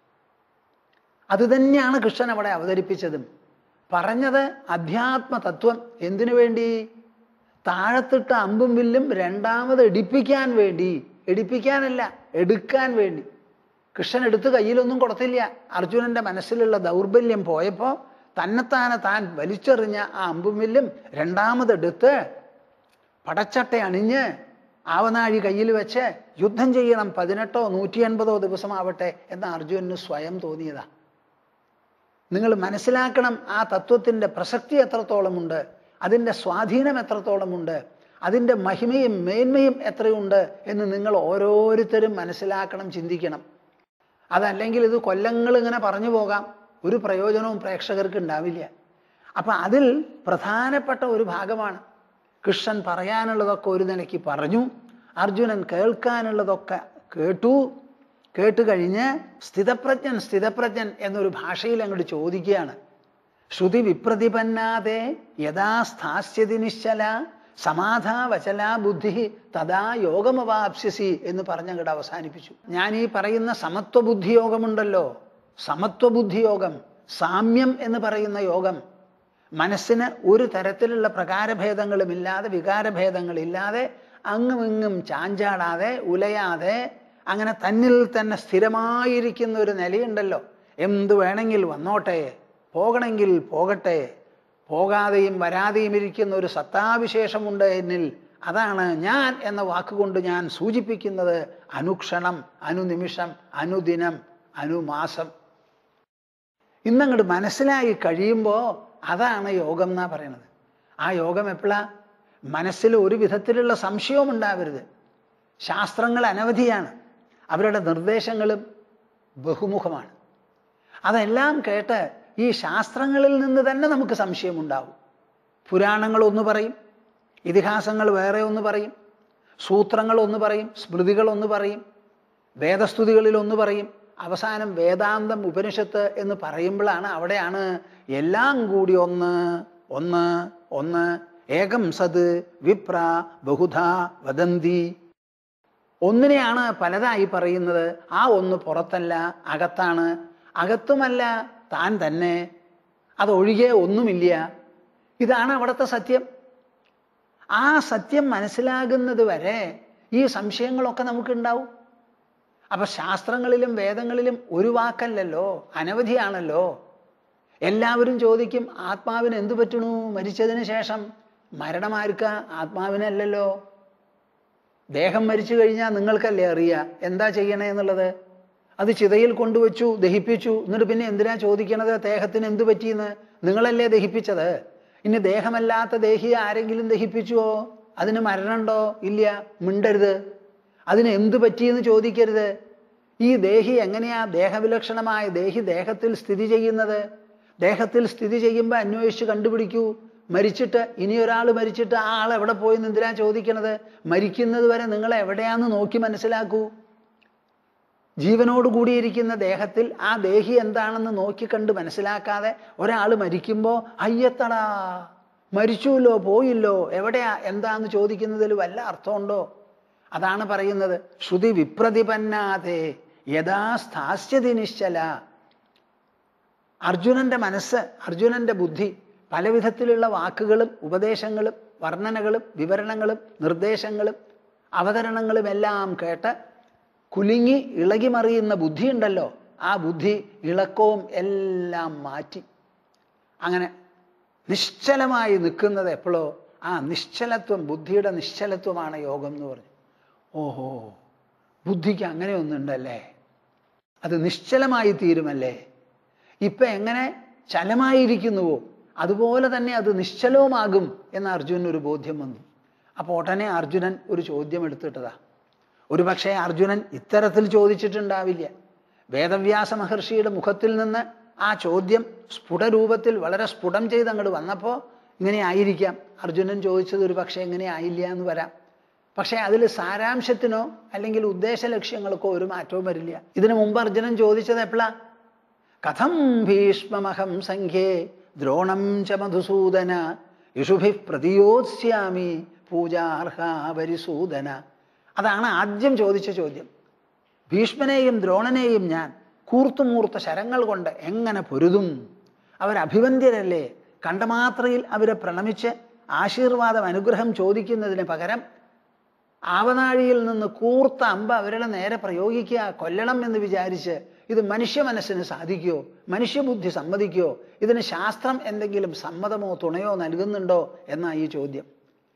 അതുതന്നെയാണ് കൃഷ്ണൻ അവിടെ അവതരിപ്പിച്ചതും. പറഞ്ഞത് അധ്യാത്മ തത്വം. എന്തിനു വേണ്ടി? താഴത്തിട്ട അമ്പും വില്ലും രണ്ടാമത് എടുപ്പിക്കാൻ വേണ്ടി. എടുപ്പിക്കാനല്ല, എടുക്കാൻ വേണ്ടി. കൃഷ്ണൻ എടുത്ത് കയ്യിലൊന്നും കൊടുത്തില്ല. അർജുനന്റെ മനസ്സിലുള്ള ദൗർബല്യം പോയപ്പോൾ തന്നെത്താനെ താൻ വലിച്ചെറിഞ്ഞ ആ അമ്പും വില്ലും രണ്ടാമതെടുത്ത് പടച്ചട്ട അണിഞ്ഞ് ആവനാഴി കയ്യിൽ വെച്ച് യുദ്ധം ചെയ്യണം. 18 180 ദിവസമാവട്ടെ എന്ന് അർജുനന് സ്വയം തോന്നിയതാ. നിങ്ങൾ മനസ്സിലാക്കണം ആ തത്വത്തിൻ്റെ പ്രസക്തി എത്രത്തോളമുണ്ട്, അതിൻ്റെ സ്വാധീനം എത്രത്തോളമുണ്ട്, അതിൻ്റെ മഹിമയും മേന്മയും എത്രയുണ്ട് എന്ന് നിങ്ങൾ ഓരോരുത്തരും മനസ്സിലാക്കണം, ചിന്തിക്കണം. അതല്ലെങ്കിൽ ഇത് കൊല്ലങ്ങൾ ഇങ്ങനെ പറഞ്ഞു പോകാം, ഒരു പ്രയോജനവും പ്രേക്ഷകർക്ക് ഉണ്ടാവില്ല. അപ്പം അതിൽ പ്രധാനപ്പെട്ട ഒരു ഭാഗമാണ്. കൃഷ്ണൻ പറയാനുള്ളതൊക്കെ ഒരു നിലയ്ക്ക് പറഞ്ഞു, അർജുനൻ കേൾക്കാനുള്ളതൊക്കെ കേട്ടു കഴിഞ്ഞ് സ്ഥിതപ്രജ്ഞൻ എന്നൊരു ഭാഷയിൽ അങ്ങോട്ട് ചോദിക്കുകയാണ്. ശ്രുതി വിപ്രതിപന്നാതെ യഥാ സ്ഥാസ്യതി നിശ്ചല സമാധാവചലാ ബുദ്ധി തഥാ യോഗമവാപ്സ്യസി എന്ന് പറഞ്ഞങ്ങോട്ട് അവസാനിപ്പിച്ചു. ഞാൻ ഈ പറയുന്ന സമത്വബുദ്ധിയോഗമുണ്ടല്ലോ, സമത്വബുദ്ധിയോഗം, സാമ്യം എന്ന് പറയുന്ന യോഗം, മനസ്സിന് ഒരു തരത്തിലുള്ള പ്രകാരഭേദങ്ങളുമില്ലാതെ വികാരഭേദങ്ങളില്ലാതെ അങ്ങുമിങ്ങും ചാഞ്ചാടാതെ ഉലയാതെ അങ്ങനെ തന്നിൽ തന്നെ സ്ഥിരമായിരിക്കുന്ന ഒരു നിലയുണ്ടല്ലോ. എന്തു വേണമെങ്കിൽ വന്നോട്ടെ, പോകണമെങ്കിൽ പോകട്ടെ, പോകാതെയും വരാതെയും ഇരിക്കുന്ന ഒരു സത്താവിശേഷമുണ്ട് എന്നിൽ. അതാണ് ഞാൻ എന്ന വാക്കുകൊണ്ട് ഞാൻ സൂചിപ്പിക്കുന്നത്. അനുക്ഷണം, അനുനിമിഷം, അനുദിനം, അനുമാസം. ഇന്നങ്ങോട്ട് മനസ്സിലായി കഴിയുമ്പോൾ അതാണ് യോഗം എന്നാ പറയണത്. ആ യോഗം എപ്പോഴാ? മനസ്സിൽ ഒരു വിധത്തിലുള്ള സംശയവും ഉണ്ടാവരുത്. ശാസ്ത്രങ്ങൾ അനവധിയാണ്, അവരുടെ നിർദ്ദേശങ്ങളും ബഹുമുഖമാണ്. അതെല്ലാം കേട്ട് ഈ ശാസ്ത്രങ്ങളിൽ നിന്ന് തന്നെ നമുക്ക് സംശയമുണ്ടാവും. പുരാണങ്ങൾ ഒന്ന് പറയും, ഇതിഹാസങ്ങൾ വേറെ ഒന്ന് പറയും, സൂത്രങ്ങൾ ഒന്ന് പറയും, സ്മൃതികൾ ഒന്ന് പറയും, വേദസ്തുതികളിൽ ഒന്ന് പറയും, അവസാനം വേദാന്തം ഉപനിഷത്ത് എന്ന് പറയുമ്പോഴാണ് അവിടെയാണ് എല്ലാം കൂടി ഒന്ന് ഒന്ന് ഒന്ന് ഏകം സത് വിപ്ര ബഹുധാ വദന്തി. ഒന്നിനെയാണ് പലതായി പറയുന്നത്. ആ ഒന്ന് പുറത്തല്ല, അകത്താണ്. അകത്തുമല്ല, താൻ തന്നെ. അതൊഴികെ ഒന്നുമില്ല. ഇതാണ് അവിടുത്തെ സത്യം. ആ സത്യം മനസ്സിലാകുന്നത് വരെ ഈ സംശയങ്ങളൊക്കെ നമുക്കുണ്ടാവും. അപ്പൊ ശാസ്ത്രങ്ങളിലും വേദങ്ങളിലും ഒരു വാക്കല്ലല്ലോ, അനവധിയാണല്ലോ. എല്ലാവരും ചോദിക്കും, ആത്മാവിന് എന്തു പറ്റണു മരിച്ചതിന് ശേഷം? മരണമാർക്ക? ആത്മാവിനല്ലല്ലോ. ദേഹം മരിച്ചു കഴിഞ്ഞാൽ നിങ്ങൾക്കല്ലേ അറിയുക എന്താ ചെയ്യണേ എന്നുള്ളത്. അത് ചിതയിൽ കൊണ്ടുവച്ചു, ദഹിപ്പിച്ചു. എന്നിട്ട് പിന്നെ എന്തിനാ ചോദിക്കണത് ദേഹത്തിന് എന്തു പറ്റിയെന്ന്? നിങ്ങളല്ലേ ദഹിപ്പിച്ചത്. ഇനി ദേഹമല്ലാത്ത ദേഹിയെ ആരെങ്കിലും ദഹിപ്പിച്ചുവോ? അതിന് മരണമുണ്ടോ? ഇല്ല. മിണ്ടരുത്. അതിന് എന്തു പറ്റിയെന്ന് ചോദിക്കരുത്. ഈ ദേഹി എങ്ങനെയാ ദേഹവിലക്ഷണമായ ദേഹി ദേഹത്തിൽ സ്ഥിതി ചെയ്യുന്നത്? ദേഹത്തിൽ സ്ഥിതി ചെയ്യുമ്പോൾ അന്വേഷിച്ച് കണ്ടുപിടിക്കൂ. മരിച്ചിട്ട് ഇനിയൊരാൾ മരിച്ചിട്ട് ആ ആൾ എവിടെ പോയെന്ന് എന്തിനാ ചോദിക്കണത്? മരിക്കുന്നത് വരെ നിങ്ങൾ എവിടെയാന്ന് നോക്കി മനസ്സിലാക്കൂ. ജീവനോട് കൂടിയിരിക്കുന്ന ദേഹത്തിൽ ആ ദേഹി എന്താണെന്ന് നോക്കിക്കണ്ട് മനസ്സിലാക്കാതെ ഒരാൾ മരിക്കുമ്പോൾ അയ്യത്തടാ മരിച്ചുല്ലോ, പോയില്ലോ, എവിടെയാ എന്താന്ന് ചോദിക്കുന്നതിൽ വല്ല അർത്ഥമുണ്ടോ? അതാണ് പറയുന്നത് ശ്രുതി വിപ്രതിപന്നാതെ യഥാ സ്ഥാസ്യതി നിശ്ചല. അർജുനന്റെ മനസ്സ്, അർജുനന്റെ ബുദ്ധി പല വിധത്തിലുള്ള വാക്കുകളും ഉപദേശങ്ങളും വർണ്ണനകളും വിവരണങ്ങളും നിർദ്ദേശങ്ങളും അവതരണങ്ങളും എല്ലാം കേട്ട് കുലുങ്ങി ഇളകിമറിയുന്ന ബുദ്ധിയുണ്ടല്ലോ, ആ ബുദ്ധി ഇളക്കവും എല്ലാം മാറ്റി അങ്ങനെ നിശ്ചലമായി നിൽക്കുന്നത് എപ്പോഴോ ആ നിശ്ചലത്വം, ബുദ്ധിയുടെ നിശ്ചലത്വമാണ് യോഗം എന്ന് പറഞ്ഞു. ഓഹോ, ബുദ്ധിക്ക് അങ്ങനെ ഒന്നുണ്ടല്ലേ, അത് നിശ്ചലമായി തീരുമല്ലേ. ഇപ്പം എങ്ങനെ ചലമായിരിക്കുന്നുവോ അതുപോലെ തന്നെ അത് നിശ്ചലവുമാകും എന്ന് അർജുനൻ ഒരു ബോധ്യം വന്നു. അപ്പോൾ ഉടനെ അർജുനൻ ഒരു ചോദ്യം എടുത്തിട്ടതാ. ഒരു പക്ഷേ അർജുനൻ ഇത്തരത്തിൽ ചോദിച്ചിട്ടുണ്ടാവില്ല. വേദവ്യാസ മഹർഷിയുടെ മുഖത്തിൽ നിന്ന് ആ ചോദ്യം സ്ഫുടരൂപത്തിൽ വളരെ സ്ഫുടം ചെയ്ത് അങ്ങോട്ട് വന്നപ്പോൾ ഇങ്ങനെ ആയിരിക്കാം അർജുനൻ ചോദിച്ചത്. ഒരു പക്ഷേ ഇങ്ങനെ ആയില്ല എന്ന് വരാം. പക്ഷേ അതിൽ സാരാംശത്തിനോ അല്ലെങ്കിൽ ഉദ്ദേശ ലക്ഷ്യങ്ങൾക്കോ ഒരു മാറ്റവും വരില്ല. ഇതിനു മുമ്പ് അർജുനൻ ചോദിച്ചത് എപ്പോഴാ? കഥം ഭീഷ്മമഹം സംഖ്യേ ദ്രോണം ച മധുസൂദന യിഷുഭി പ്രതിയോത്സ്യാമി പൂജാർഹാവരിസൂദന. അതാണ് ആദ്യം ചോദിച്ച ചോദ്യം. ഭീഷ്മനെയും ദ്രോണനെയും ഞാൻ കൂർത്തുമൂർത്ത ശരങ്ങൾ കൊണ്ട് എങ്ങനെ പൊരുതും? അവരഭിവന്ദ്യരല്ലേ. കണ്ടമാത്രയിൽ അവരെ പ്രണമിച്ച് ആശീർവാദം അനുഗ്രഹം ചോദിക്കുന്നതിന് പകരം ആവനാഴിയിൽ നിന്ന് കൂർത്ത അമ്പ അവരുടെ നേരെ പ്രയോഗിക്കുക, കൊല്ലണം എന്ന് വിചാരിച്ച് ഇത് മനുഷ്യ മനസ്സിന് സാധിക്കുമോ? മനുഷ്യബുദ്ധി സമ്മതിക്കുമോ? ഇതിന് ശാസ്ത്രം എന്തെങ്കിലും സമ്മതമോ തുണയോ നൽകുന്നുണ്ടോ എന്നാ ഈ ചോദ്യം.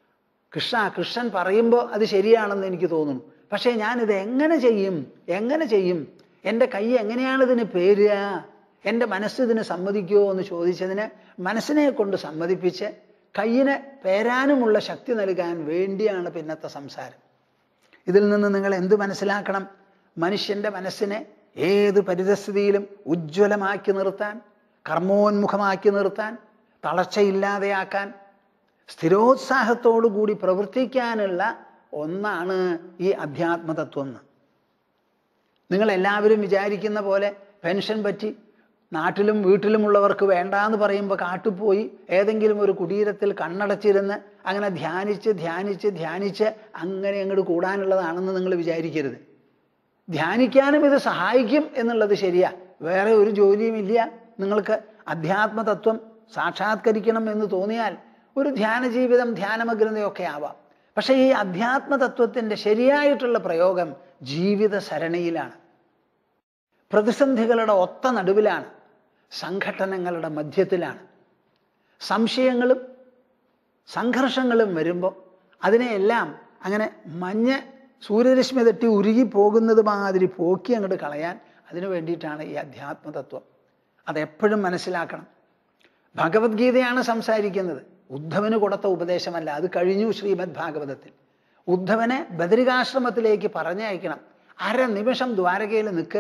കൃഷ്ണൻ പറയുമ്പോൾ അത് ശരിയാണെന്ന് എനിക്ക് തോന്നുന്നു. പക്ഷേ ഞാനിത് എങ്ങനെ ചെയ്യും? എൻ്റെ കൈ എങ്ങനെയാണ് ഇതിന് പേരുക? എൻ്റെ മനസ്സ് ഇതിന് സമ്മതിക്കുമോ എന്ന് ചോദിച്ചതിന് മനസ്സിനെ കൊണ്ട് സമ്മതിപ്പിച്ച് കയ്യിന് പേരാനുമുള്ള ശക്തി നൽകാൻ വേണ്ടിയാണ് പിന്നത്തെ സംസാരം. ഇതിൽ നിന്ന് നിങ്ങൾ എന്ത് മനസ്സിലാക്കണം? മനുഷ്യൻ്റെ മനസ്സിനെ ഏത് പരിതസ്ഥിതിയിലും ഉജ്ജ്വലമാക്കി നിർത്താൻ, കർമ്മോന്മുഖമാക്കി നിർത്താൻ, തളർച്ചയില്ലാതെയാക്കാൻ, സ്ഥിരോത്സാഹത്തോടുകൂടി പ്രവർത്തിക്കാനുള്ള ഒന്നാണ് ഈ അധ്യാത്മതത്വം. നിങ്ങളെല്ലാവരും വിചാരിക്കുന്ന പോലെ പെൻഷൻ പറ്റി നാട്ടിലും വീട്ടിലുമുള്ളവർക്ക് വേണ്ടാന്ന് പറയുമ്പോൾ കാട്ടുപോയി ഏതെങ്കിലും ഒരു കുടീരത്തിൽ കണ്ണടച്ചിരുന്ന് അങ്ങനെ ധ്യാനിച്ച് അങ്ങനെ അങ്ങോട്ട് കൂടാനുള്ളതാണെന്ന് നിങ്ങൾ വിചാരിക്കരുത്. ധ്യാനിക്കാനും ഇത് സഹായിക്കും എന്നുള്ളത് ശരിയാ. വേറെ ഒരു ജോലിയും ഇല്ല. നിങ്ങൾക്ക് അധ്യാത്മതത്വം സാക്ഷാത്കരിക്കണം എന്ന് തോന്നിയാൽ ഒരു ധ്യാന ജീവിതം, ധ്യാനമഗ്രതയൊക്കെ ആവാം. പക്ഷേ ഈ അധ്യാത്മതത്വത്തിൻ്റെ ശരിയായിട്ടുള്ള പ്രയോഗം ജീവിത സരണിയിലാണ്, പ്രതിസന്ധികളുടെ ഒത്ത നടുവിലാണ്, സംഘട്ടനങ്ങളുടെ മധ്യത്തിലാണ്. സംശയങ്ങളും സംഘർഷങ്ങളും വരുമ്പോൾ അതിനെയെല്ലാം അങ്ങനെ മഞ്ഞ സൂര്യരശ്മി തട്ടി ഉരുകി പോകുന്നത് മാതിരി പോക്കി അങ്ങോട്ട് കളയാൻ അതിനു വേണ്ടിയിട്ടാണ് ഈ അധ്യാത്മതത്വം. അതെപ്പോഴും മനസ്സിലാക്കണം. ഭഗവത്ഗീതയാണ് സംസാരിക്കുന്നത്, ഉദ്ധവന് കൊടുത്ത ഉപദേശമല്ല. അത് കഴിഞ്ഞു ശ്രീമദ് ഭാഗവതത്തിൽ. ഉദ്ധവനെ ബദരികാശ്രമത്തിലേക്ക് പറഞ്ഞയക്കണം. അരനിമിഷം ദ്വാരകയിൽ നിൽക്കരുത്.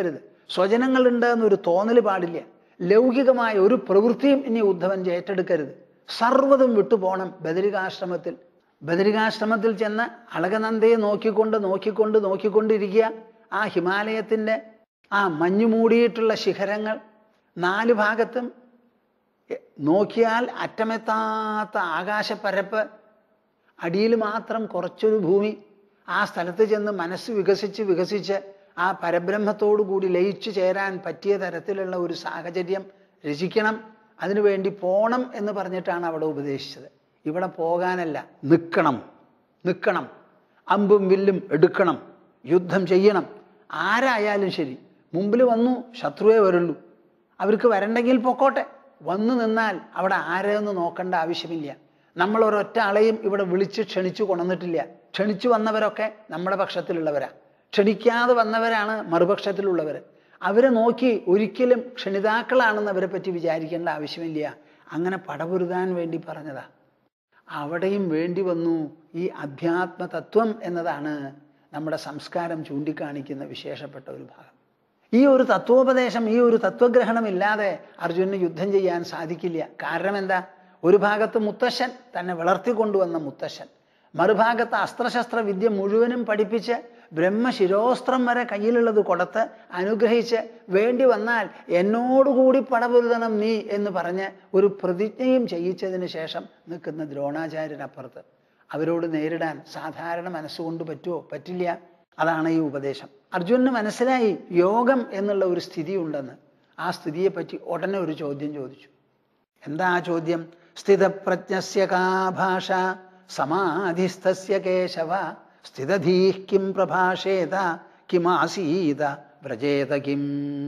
സ്വജനങ്ങളുണ്ട് എന്നൊരു തോന്നൽ പാടില്ല. ലൗകികമായ ഒരു പ്രവൃത്തിയും ഇനി ഉദ്ധവൻ ഏറ്റെടുക്കരുത്. സർവ്വതും വിട്ടുപോകണം. ബദരികാശ്രമത്തിൽ ചെന്ന് അളകനന്ദയെ നോക്കിക്കൊണ്ടിരിക്കുക. ആ ഹിമാലയത്തിൻ്റെ ആ മഞ്ഞു മൂടിയിട്ടുള്ള ശിഖരങ്ങൾ, 4 ഭാഗത്തും നോക്കിയാൽ അറ്റമെത്താത്ത ആകാശപ്പരപ്പ്, അടിയിൽ മാത്രം കുറച്ചൊരു ഭൂമി. ആ സ്ഥലത്ത് ചെന്ന് മനസ്സ് വികസിച്ച് ആ പരബ്രഹ്മത്തോടു കൂടി ലയിച്ചു ചേരാൻ പറ്റിയ തരത്തിലുള്ള ഒരു സാഹചര്യം രചിക്കണം. അതിനുവേണ്ടി പോണം എന്ന് പറഞ്ഞിട്ടാണ് അവിടെ ഉപദേശിച്ചത്. ഇവിടെ പോകാനല്ല, നിൽക്കണം. അമ്പും വില്ലും എടുക്കണം, യുദ്ധം ചെയ്യണം. ആരായാലും ശരി, മുമ്പിൽ വന്നു ശത്രുവേ വരുള്ളൂ. അവർക്ക് വരണ്ടെങ്കിൽ പൊക്കോട്ടെ. വന്നു നിന്നാൽ അവിടെ ആരെയൊന്നും നോക്കേണ്ട ആവശ്യമില്ല. നമ്മൾ ഒരൊറ്റ ആളെയും ഇവിടെ വിളിച്ച് ക്ഷണിച്ചു കൊണ്ടുവന്നിട്ടില്ല. ക്ഷണിച്ചു വന്നവരൊക്കെ നമ്മുടെ പക്ഷത്തിലുള്ളവരാ. ക്ഷണിക്കാതെ വന്നവരാണ് മറുപക്ഷത്തിലുള്ളവർ. അവരെ നോക്കി ഒരിക്കലും ക്ഷണിതാക്കളാണെന്ന് അവരെ പറ്റി വിചാരിക്കേണ്ട ആവശ്യമില്ല. അങ്ങനെ പടപൊരുതാൻ വേണ്ടി പറഞ്ഞതാ. അവിടെയും വേണ്ടി വന്നു ഈ അധ്യാത്മതത്വം എന്നതാണ് നമ്മുടെ സംസ്കാരം ചൂണ്ടിക്കാണിക്കുന്ന വിശേഷപ്പെട്ട ഒരു ഭാഗം. ഈ ഒരു തത്വോപദേശം, ഈ ഒരു തത്വഗ്രഹണമില്ലാതെ അർജുനന് യുദ്ധം ചെയ്യാൻ സാധിക്കില്ല. കാരണം എന്താ? ഒരു ഭാഗത്ത് മുത്തശ്ശൻ, തന്നെ വളർത്തിക്കൊണ്ടുവന്ന മുത്തശ്ശൻ, മറുഭാഗത്ത് അസ്ത്രശസ്ത്ര വിദ്യ മുഴുവനും പഠിപ്പിച്ച് ബ്രഹ്മശിരോസ്ത്രം വരെ കയ്യിലുള്ളത് കൊടുത്ത് അനുഗ്രഹിച്ച് വേണ്ടി വന്നാൽ എന്നോടുകൂടി പടപൊരുതണം നീ എന്ന് പറഞ്ഞ് ഒരു പ്രതിജ്ഞയും ചെയ്യിച്ചതിന് ശേഷം നിൽക്കുന്ന ദ്രോണാചാര്യനപ്പുറത്ത്. അവരോട് നേരിടാൻ സാധാരണ മനസ്സുകൊണ്ട് പറ്റുമോ? പറ്റില്ല. അതാണ് ഈ ഉപദേശം. അർജുനന് മനസ്സിലായി യോഗം എന്നുള്ള ഒരു സ്ഥിതി ഉണ്ടെന്ന്. ആ സ്ഥിതിയെപ്പറ്റി ഉടനെ ഒരു ചോദ്യം ചോദിച്ചു. എന്താ ആ ചോദ്യം? സ്ഥിതപ്രജ്ഞസ്യ കാ ഭാഷ സമാധിസ്ഥസ്യ കേശവ സ്ഥിതധീഃ കിം പ്രഭാഷേത കിമാസീത വ്രജേത കിം.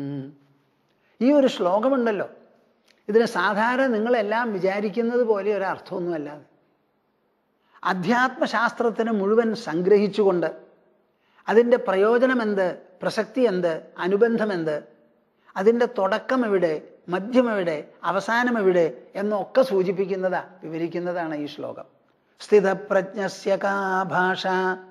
ഈ ഒരു ശ്ലോകമുണ്ടല്ലോ, ഇതിന് സാധാരണ നിങ്ങളെല്ലാം വിചാരിക്കുന്നത് പോലെ ഒരു അർത്ഥമൊന്നുമല്ലാതെ അധ്യാത്മശാസ്ത്രത്തിന് മുഴുവൻ സംഗ്രഹിച്ചുകൊണ്ട് അതിൻ്റെ പ്രയോജനമെന്ത്, പ്രസക്തി എന്ത്, അനുബന്ധമെന്ത്, അതിൻ്റെ തുടക്കം എവിടെ, മധ്യം എവിടെ, അവസാനം എവിടെ എന്നൊക്കെ വിവരിക്കുന്നതാണ് ഈ ശ്ലോകം. സ്ഥിതപ്രജ്ഞസ്യ കാ ഭാഷ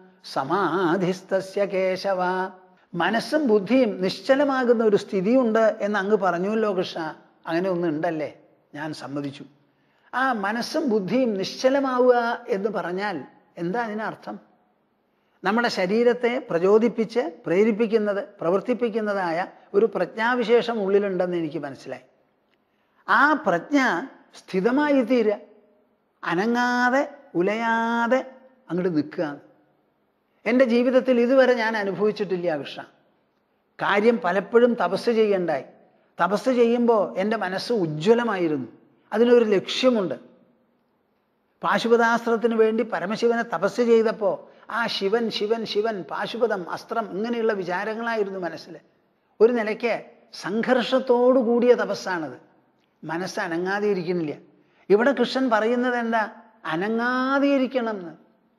സമാധിസ്ഥസ്യ കേശവ. മനസ്സും ബുദ്ധിയും നിശ്ചലമാകുന്ന ഒരു സ്ഥിതിയുണ്ട് എന്ന് അങ്ങ് പറഞ്ഞുവല്ലോ കൃഷ്ണ. അങ്ങനെ ഒന്നുണ്ടല്ലേ? ഞാൻ സമ്മതിച്ചു. ആ മനസ്സും ബുദ്ധിയും നിശ്ചലമാവുക എന്ന് പറഞ്ഞാൽ എന്താ അതിനർത്ഥം? നമ്മുടെ ശരീരത്തെ പ്രചോദിപ്പിച്ച് പ്രേരിപ്പിക്കുന്നത്, പ്രവർത്തിപ്പിക്കുന്നതായ ഒരു പ്രജ്ഞാവിശേഷം ഉള്ളിലുണ്ടെന്ന് എനിക്ക് മനസ്സിലായി. ആ പ്രജ്ഞ സ്ഥിതമായി തീരുക, അനങ്ങാതെ ഉലയാതെ അങ്ങോട്ട് നിൽക്കുക. എൻ്റെ ജീവിതത്തിൽ ഇതുവരെ ഞാൻ അനുഭവിച്ചിട്ടില്ല കൃഷ്ണ. കാര്യം പലപ്പോഴും തപസ് ചെയ്യണ്ടായി. തപസ് ചെയ്യുമ്പോൾ എൻ്റെ മനസ്സ് ഉജ്ജ്വലമായിരുന്നു. അതിനൊരു ലക്ഷ്യമുണ്ട്. പാശുപതാസ്ത്രത്തിന് വേണ്ടി പരമശിവനെ തപസ് ചെയ്തപ്പോൾ ആ ശിവൻ ശിവൻ ശിവൻ, പാശുപതം, അസ്ത്രം, ഇങ്ങനെയുള്ള വിചാരങ്ങളായിരുന്നു മനസ്സിൽ. ഒരു നിലയ്ക്ക് സംഘർഷത്തോടു കൂടിയ തപസ്സാണത്. മനസ്സ് അനങ്ങാതെ ഇരിക്കുന്നില്ല. ഇവിടെ കൃഷ്ണൻ പറയുന്നത് എന്താ? അനങ്ങാതെ ഇരിക്കണം എന്ന്.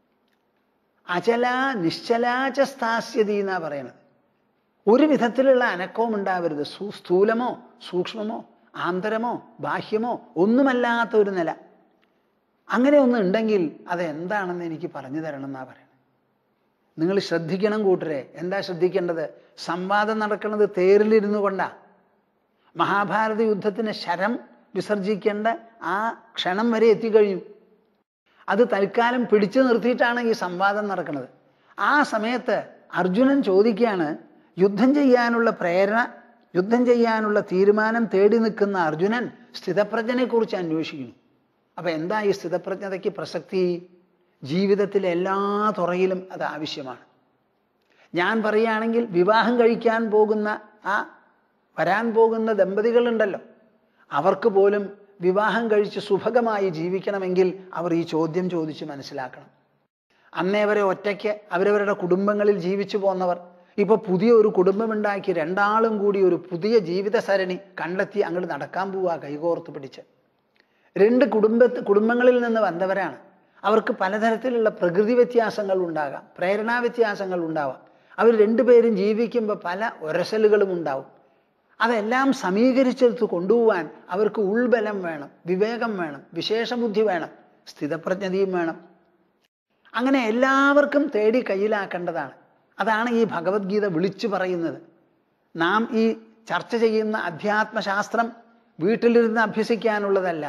അചല നിശ്ചലാച സ്ഥാസ്യതി എന്നാ പറയണത്. ഒരു വിധത്തിലുള്ള അനക്കവും ഉണ്ടാവരുത്. സ്ഥൂലമോ സൂക്ഷ്മമോ ആന്തരമോ ബാഹ്യമോ ഒന്നുമല്ലാത്ത ഒരു നില. അങ്ങനെ ഒന്നും ഉണ്ടെങ്കിൽ അതെന്താണെന്ന് എനിക്ക് പറഞ്ഞു തരണം എന്നാ പറയുന്നത്. നിങ്ങൾ ശ്രദ്ധിക്കണം കൂട്ടരെ. എന്താ ശ്രദ്ധിക്കേണ്ടത്? സംവാദം നടക്കുന്നത് തേരിലിരുന്നു കൊണ്ടാ. മഹാഭാരത യുദ്ധത്തിന് ശരം വിസർജിക്കേണ്ട ആ ക്ഷണം വരെ എത്തിക്കഴിഞ്ഞു. അത് തൽക്കാലം പിടിച്ചു നിർത്തിയിട്ടാണ് ഈ സംവാദം നടക്കുന്നത്. ആ സമയത്ത് അർജുനൻ ചോദിക്കുകയാണ്, യുദ്ധം ചെയ്യാനുള്ള പ്രേരണ, യുദ്ധം ചെയ്യാനുള്ള തീരുമാനം തേടി നിൽക്കുന്ന അർജുനൻ സ്ഥിതപ്രജ്ഞനെക്കുറിച്ച് അന്വേഷിക്കുന്നു. അപ്പം എന്താ ഈ സ്ഥിതപ്രജ്ഞതയ്ക്ക് പ്രസക്തി? ജീവിതത്തിലെ എല്ലാ തുറയിലും അത് ആവശ്യമാണ്. ഞാൻ പറയുകയാണെങ്കിൽ വിവാഹം കഴിക്കാൻ പോകുന്ന വരാൻ പോകുന്ന ദമ്പതികളുണ്ടല്ലോ, അവർക്ക് പോലും വിവാഹം കഴിച്ച് സുഭഗമായി ജീവിക്കണമെങ്കിൽ അവർ ഈ ചോദ്യം ചോദിച്ച് മനസ്സിലാക്കണം. അന്നേ വരെ ഒറ്റയ്ക്ക് അവരവരുടെ കുടുംബങ്ങളിൽ ജീവിച്ചു പോന്നവർ ഇപ്പോൾ പുതിയ ഒരു കുടുംബമുണ്ടാക്കി രണ്ടാളും കൂടി ഒരു പുതിയ ജീവിത സരണി കണ്ടെത്തി അങ്ങോട്ട് നടക്കാൻ പോവുക കൈകോർത്ത് പിടിച്ച്. 2 കുടുംബങ്ങളിൽ നിന്ന് വന്നവരാണ്. അവർക്ക് പലതരത്തിലുള്ള പ്രകൃതി വ്യത്യാസങ്ങൾ ഉണ്ടാകാം, പ്രേരണാ വ്യത്യാസങ്ങൾ ഉണ്ടാവാം. അവർ 2 പേരും ജീവിക്കുമ്പോൾ പല ഒരസലുകളും ഉണ്ടാവും. അതെല്ലാം സമീകരിച്ചെടുത്ത് കൊണ്ടുപോകാൻ അവർക്ക് ഉൾബലം വേണം, വിവേകം വേണം, വിശേഷബുദ്ധി വേണം, സ്ഥിതപ്രജ്ഞതയും വേണം. അങ്ങനെ എല്ലാവർക്കും തേടി കയ്യിലാക്കേണ്ടതാണ്. അതാണ് ഈ ഭഗവത്ഗീത വിളിച്ചു പറയുന്നത്. നാം ഈ ചർച്ച ചെയ്യുന്ന അധ്യാത്മശാസ്ത്രം വീട്ടിലിരുന്ന് അഭ്യസിക്കാനുള്ളതല്ല.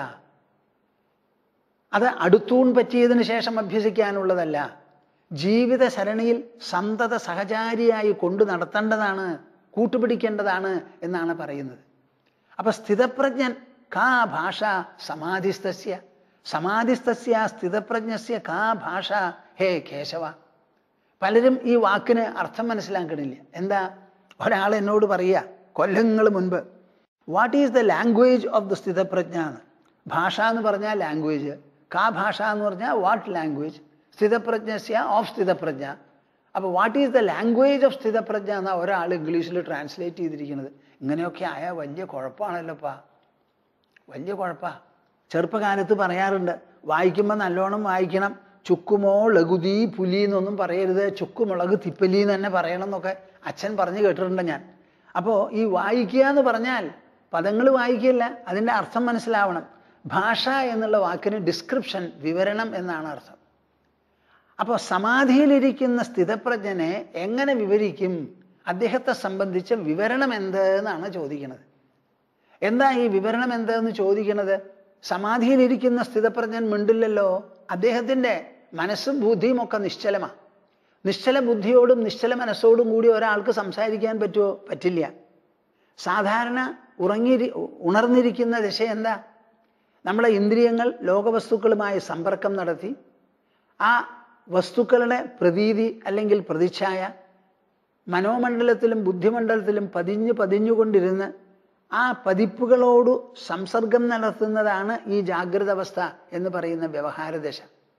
അത് അടുത്തൂൺ പറ്റിയതിനു ശേഷം അഭ്യസിക്കാനുള്ളതല്ല. ജീവിത സരണിയിൽ സന്തത സഹചാരിയായി കൊണ്ടു നടത്തേണ്ടതാണ്, കൂട്ടുപിടിക്കേണ്ടതാണ് എന്നാണ് പറയുന്നത്. അപ്പൊ സ്ഥിതപ്രജ്ഞൻ കാ ഭാഷ സമാധിസ്തസ്യ, സമാധിസ്തസ്യ സ്ഥിതപ്രജ്ഞസ്യ കാ ഭാഷ ഹേ കേശവ. പലരും ഈ വാക്കിന് അർത്ഥം മനസ്സിലാക്കണില്ല. എന്താ? ഒരാൾ എന്നോട് പറയുക കൊല്ലങ്ങൾ മുൻപ്, what is the language of the സ്ഥിതപ്രജ്ഞ എന്ന്. ഭാഷ എന്ന് പറഞ്ഞാൽ ലാംഗ്വേജ്, കാ ഭാഷ എന്ന് പറഞ്ഞാൽ വാട്ട് ലാംഗ്വേജ്, സ്ഥിതപ്രജ്ഞസ്യ ഓഫ് സ്ഥിതപ്രജ്ഞ. അപ്പോൾ what is the language of സ്ഥിതപ്രജ്ഞ എന്നാണ് ഒരാൾ ഇംഗ്ലീഷിൽ ട്രാൻസ്ലേറ്റ് ചെയ്തിരിക്കുന്നത്. ഇങ്ങനെയൊക്കെ ആയാൽ വലിയ കുഴപ്പമാണല്ലോപ്പാ, വലിയ കുഴപ്പമാണ്. ചെറുപ്പകാലത്ത് പറയാറുണ്ട്, വായിക്കുമ്പോൾ നല്ലോണം വായിക്കണം, ചുക്കുമോ ലഘുതി പുലി എന്നൊന്നും പറയരുത്, ചുക്കുമുളക് തിപ്പലി എന്ന് തന്നെ പറയണം എന്നൊക്കെ അച്ഛൻ പറഞ്ഞു കേട്ടിട്ടുണ്ട് ഞാൻ. അപ്പോൾ ഈ വായിക്കുക എന്ന് പറഞ്ഞാൽ പദങ്ങൾ വായിക്കില്ല, അതിൻ്റെ അർത്ഥം മനസ്സിലാവണം. ഭാഷ എന്നുള്ള വാക്കിന് ഡിസ്ക്രിപ്ഷൻ, വിവരണം എന്നാണ് അർത്ഥം. അപ്പോൾ സമാധിയിലിരിക്കുന്ന സ്ഥിതപ്രജ്ഞനെ എങ്ങനെ വിവരിക്കും? അദ്ദേഹത്തെ സംബന്ധിച്ച വിവരണം എന്ത് എന്നാണ് ചോദിക്കുന്നത്. എന്താ ഈ വിവരണം എന്തെന്ന് ചോദിക്കുന്നത്? സമാധിയിലിരിക്കുന്ന സ്ഥിതപ്രജ്ഞൻ മിണ്ടില്ലല്ലോ. അദ്ദേഹത്തിൻ്റെ മനസ്സും ബുദ്ധിയും ഒക്കെ നിശ്ചലമാണ്. നിശ്ചല ബുദ്ധിയോടും നിശ്ചല മനസ്സോടും കൂടി ഒരാൾക്ക് സംസാരിക്കാൻ പറ്റുമോ? പറ്റില്ല. സാധാരണ ഉണർന്നിരിക്കുന്ന ദശ എന്താ? നമ്മളെ ഇന്ദ്രിയങ്ങൾ ലോകവസ്തുക്കളുമായി സമ്പർക്കം നടത്തി ആ വസ്തുക്കളുടെ പ്രതീതി അല്ലെങ്കിൽ പ്രതിച്ഛായ മനോമണ്ഡലത്തിലും ബുദ്ധിമണ്ഡലത്തിലും പതിഞ്ഞുകൊണ്ടിരുന്ന് ആ പതിപ്പുകളോട് സംസർഗം നടത്തുന്നതാണ് ഈ ജാഗ്രത അവസ്ഥ എന്ന് പറയുന്ന വ്യവഹാരദശ.